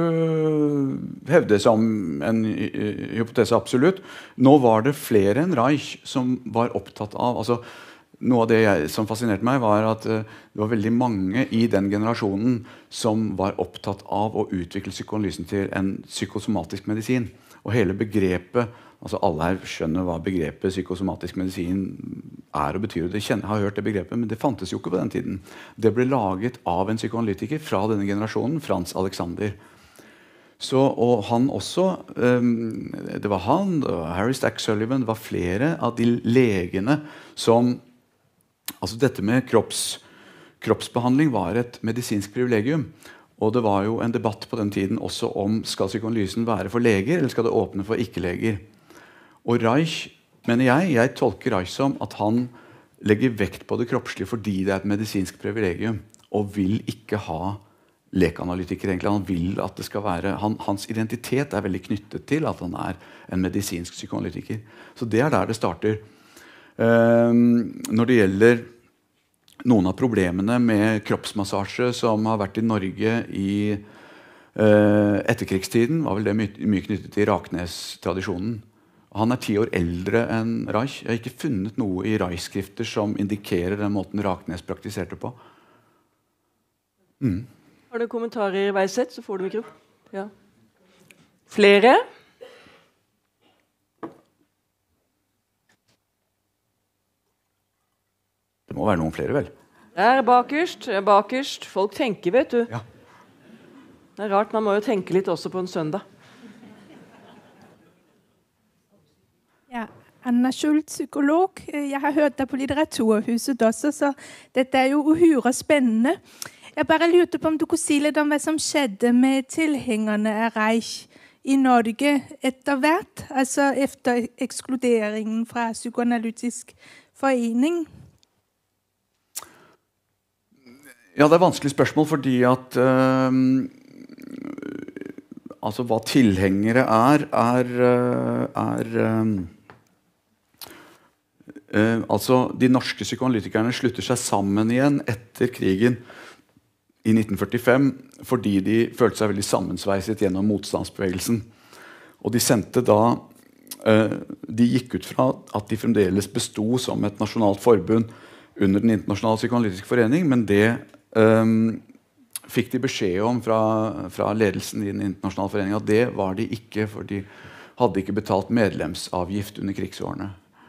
Speaker 2: hevde som en hypotese, absolutt. Nå var det flere enn Reich som var opptatt av... altså Noe av det jeg, som fascinerte meg, var at uh, det var veldig mange i den generasjonen som var opptatt av å utvikle psykoanalysen til en psykosomatisk medisin. Og hele begrepet, altså alle her skjønner hva begrepet psykosomatisk medisin er og betyr. De kjenner, har hørt det begrepet, men det fantes jo ikke på den tiden. Det ble laget av en psykoanalytiker fra denne generasjonen, Frans Alexander. Så, og han også, um, det var han, det var Harry Stack Sullivan, det var flere av de legene som Altså dette med kropps, kroppsbehandling var et medisinsk privilegium. Og det var jo en debatt på den tiden også om skal psykoanalysen være for leger, eller skal det åpne for ikke-leger. Og Reich, mener jeg, jeg tolker Reich som at han legger vekt på det kroppslige fordi det er et medisinsk privilegium, og vil ikke ha lekanalytikere egentlig. Han vil at det skal være, han, hans identitet er veldig knyttet til at han er en medisinsk psykoanalytiker. Så det er der det starter. Uh, når det gjelder noen av problemene med kroppsmassasje som har vært i Norge i uh, etterkrigstiden, var vel det my mye knyttet til Raknes-tradisjonen. Han er ti år eldre enn Reich. Jeg har ikke funnet noe i Reich-skrifter som indikerer den måten Raknes praktiserte på. Mm.
Speaker 1: Har du kommentarer, Weiseth, så får du mikrofon. Ja. Flere?
Speaker 2: Det må være noen flere, vel?
Speaker 1: Der bakerst, bakerst. Folk tenker, vet du.
Speaker 2: Ja.
Speaker 1: Det er rart, man må jo tenke litt også på en søndag.
Speaker 6: Ja, Anna Schultz, psykolog. Jeg har hørt deg på Litteraturhuset også, så dette er jo uhyre spennende. Jeg bare lurte på om du kunne si litt om hva som skjedde med tilhengerne av Reich i Norge etter hvert, altså etter ekskluderingen fra Psykoanalytisk forening.
Speaker 2: Ja, det er et vanskelig spørsmål fordi at uh, altså hva tilhengere er, er, er uh, uh, altså de norske psykoanalytikerne slutter seg sammen igjen etter krigen i nitten førtifem fordi de følte seg veldig sammensveiset gjennom motstandsbevegelsen. Og de sendte da uh, de gikk ut fra at de fremdeles besto som et nasjonalt forbund under den internasjonale psykoanalytiske forening, men det Um, fikk de beskjed om fra, fra ledelsen i den internasjonale foreningen at det var de ikke, for de hadde ikke betalt medlemsavgift under krigsårene.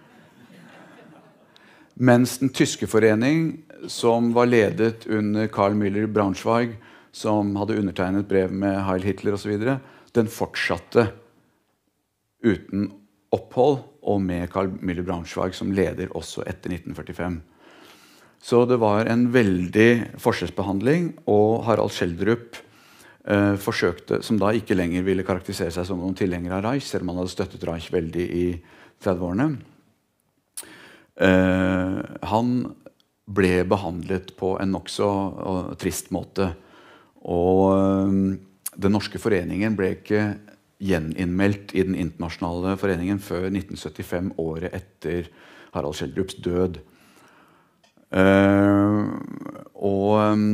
Speaker 2: Mens den tyske forening, som var ledet under Karl Müller Braunschweig, som hadde undertegnet brev med Heil Hitler og så videre, den fortsatte uten opphold, og med Carl Müller Braunschweig som leder også etter nitten førtifem. Så det var en veldig forskjellsbehandling, og Harald Schjelderup eh, forsøkte, som da ikke lenger ville karakterisere seg som noen tilhenger av Reich, selv om han hadde støttet Reich veldig i trettiårene. Eh, han ble behandlet på en nok så uh, trist måte. Og uh, den norske foreningen ble ikke gjeninnmeldt i den internasjonale foreningen før nitten syttifem, året etter Harald Schjelderups død. Uh, og um,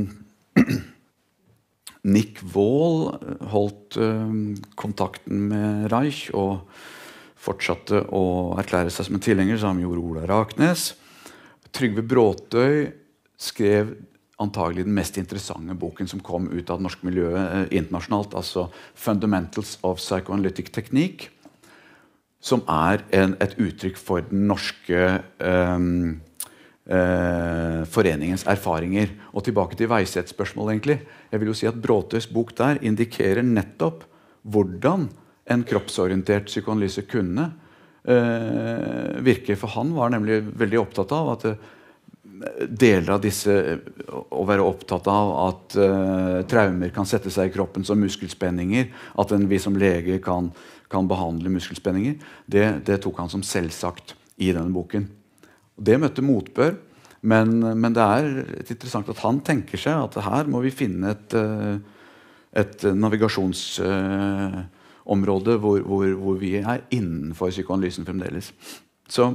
Speaker 2: Nick Wahl holdt uh, kontakten med Reich og fortsatte å erklære seg som en tilhenger, som gjorde Ola Raknes. Trygve Bråtøy skrev antagelig den mest interessante boken som kom ut av det norske miljøet eh, internasjonalt, altså Fundamentals of Psychoanalytic Technique, som er en, et uttrykk for den norske eh, eh, foreningens erfaringer. Og tilbake til Weiseth-spørsmålet egentlig. Jeg vil jo si at Bråtøys bok der indikerer nettopp hvordan en kroppsorientert psykoanalyse kunne Uh, virke, for han var nemlig veldig opptatt av at uh, deler av disse å være opptatt av at uh, traumer kan sette seg i kroppen som muskelspenninger, at en, vi som lege kan, kan behandle muskelspenninger, det, det tok han som selvsagt i denne boken. Det møtte motbør, men, men det er interessant at han tenker seg at her må vi finne et, uh, et navigasjons... Uh, område hvor, hvor, hvor vi er innenfor psykoanalysen fremdeles. Så,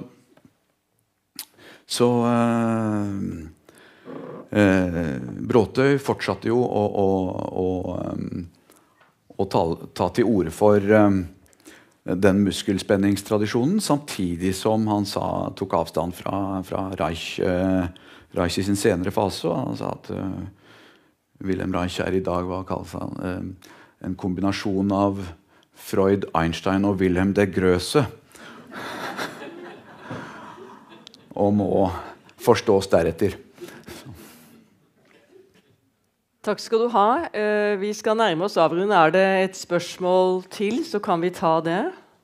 Speaker 2: så øh, øh, Bråtøy fortsatte jo å, å, å, å ta, ta til orde for øh, den muskelspenningstradisjonen, samtidig som han sa, tok avstand fra, fra Reich, øh, Reich i sin senere fase. Og han sa at øh, Wilhelm Reich er i dag, hva kalles han, øh, en kombinasjon av Freud, Einstein og Wilhelm de Grøse. Og må forstås deretter.
Speaker 1: Takk skal du ha. Uh, vi skal nærme oss avrunde. Er det et spørsmål til, så kan vi ta det.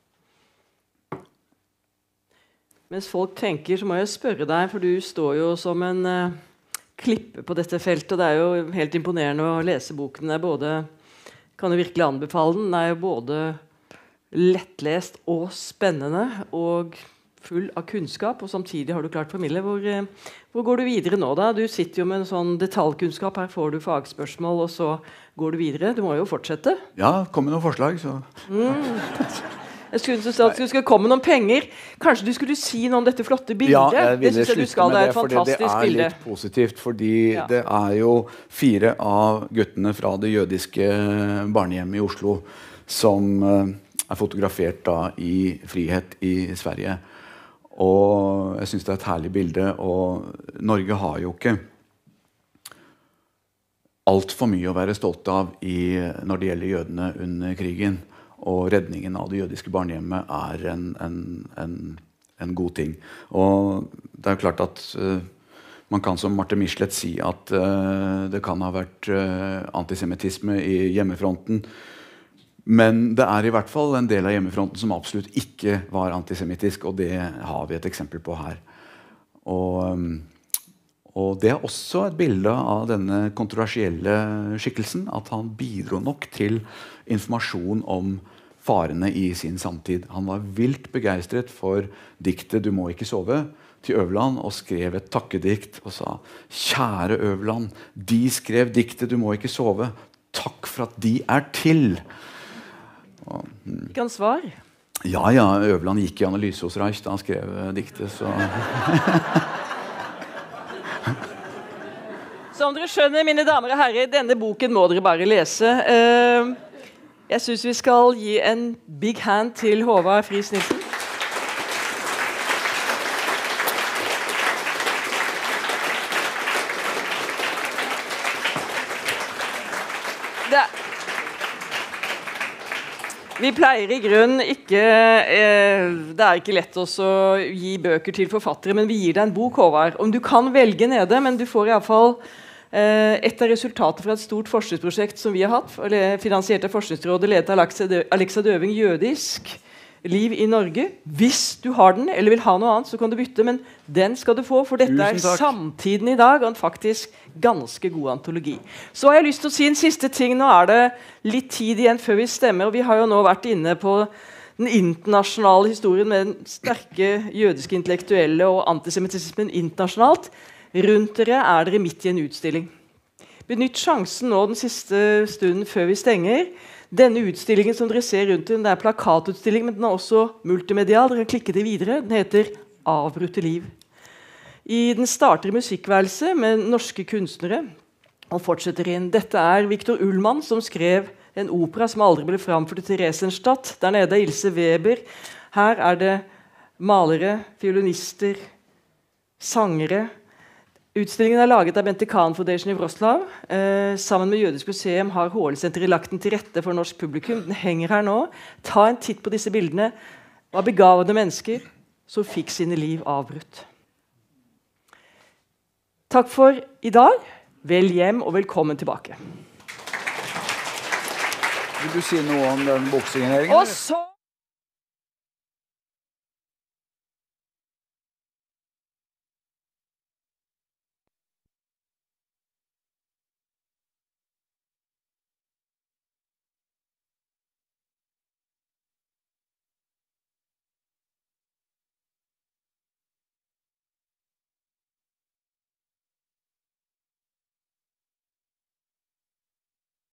Speaker 1: Mens folk tenker, så må jeg spørre deg, for du står jo som en uh, klippe på dette feltet. Det er jo helt imponerende å lese boken. Det er både... kan jeg virkelig anbefale den. Den er jo både lettlest og spennende og full av kunnskap, og samtidig har du klart formidle. Hvor, hvor går du videre nå da? Du sitter jo med en sånn detaljkunnskap, her får du fagspørsmål, og så går du videre. Du må jo fortsette.
Speaker 2: Ja, kom med noen forslag, så...
Speaker 1: Mm. Jeg skulle at du skulle komme noen penger. Kanskje du skulle si noe om dette flotte bildet?
Speaker 2: Ja, jeg ville
Speaker 1: det synes jeg du skal. Det er et fantastisk
Speaker 2: det er
Speaker 1: bilde.
Speaker 2: litt positivt, fordi
Speaker 1: ja.
Speaker 2: Det er jo fire av guttene fra det jødiske barnehjemmet i Oslo som uh, er fotografert da i frihet i Sverige. Og jeg synes det er et herlig bilde, og Norge har jo ikke alt for mye å være stolt av i, når det gjelder jødene under krigen. Og redningen av det jødiske barnehjemmet er en, en, en, en god ting. Og det er klart at uh, man kan som Marte Michelet si at uh, det kan ha vært uh, antisemittisme i hjemmefronten. Men det er i hvert fall en del av hjemmefronten som absolutt ikke var antisemittisk, og det har vi et eksempel på her. Og, um, og det er også et bilde av denne kontroversielle skikkelsen, at han bidro nok til informasjon om farene i sin samtid. Han var vilt begeistret for diktet «Du må ikke sove» til Øverland, og skrev et takkedikt og sa «Kjære Øverland, de skrev diktet «Du må ikke sove». Takk for at de er til. Og, mm.
Speaker 1: Ikke han svar?
Speaker 2: Ja, ja, Øverland gikk i analyse hos Reich da han skrev diktet, så...
Speaker 1: Som dere skjønner, mine damer og herrer, denne boken må dere bare lese. Uh, jeg synes vi skal gi en big hand til Håvard Friis Nilsen. Det Vi pleier i grunnen ikke eh, Det er ikke lett også å gi bøker til forfattere, men vi gir deg en bok, Håvard. Om du kan velge nede, men du får i hvert fall eh, et av resultatene fra et stort forskningsprosjekt som vi har hatt, finansiert av Forskningsrådet, ledet av Alexa Døving, jødisk liv i Norge. Hvis du har den, eller vil ha noe annet, så kan du bytte, men den skal du få, for dette er samtiden i dag, og en faktisk ganske god antologi. Så har jeg lyst til å si en siste ting. Nå er det litt tid igjen før vi stemmer, og vi har jo nå vært inne på den internasjonale historien med den sterke jødiske intellektuelle og antisemittismen internasjonalt. Rundt dere er dere midt i en utstilling. Benytt sjansen nå den siste stunden før vi stenger. Denne utstillingen som dere ser rundt den, det er plakatutstilling, men den er også multimedial. Dere kan klikke det videre. Den heter Avbrutte liv. I den starter i musikkværelse med norske kunstnere og fortsetter inn. Dette er Victor Ullmann som skrev en opera som aldri ble framført i Theresienstadt. Der nede er Ilse Weber. Her er det malere, fiolinister, sangere. Utstillingen er laget av Bente Kahn Foundation i Wroclaw. Eh, sammen med Jødisk museum har H L-senteret lagt den til rette for norsk publikum. Den henger her nå. Ta en titt på disse bildene. Var begavede mennesker som fikk sine liv avbrutt. Takk for i dag. Vel hjem og velkommen tilbake.
Speaker 7: Vil du si noe om den boksigneringen?
Speaker 1: Og så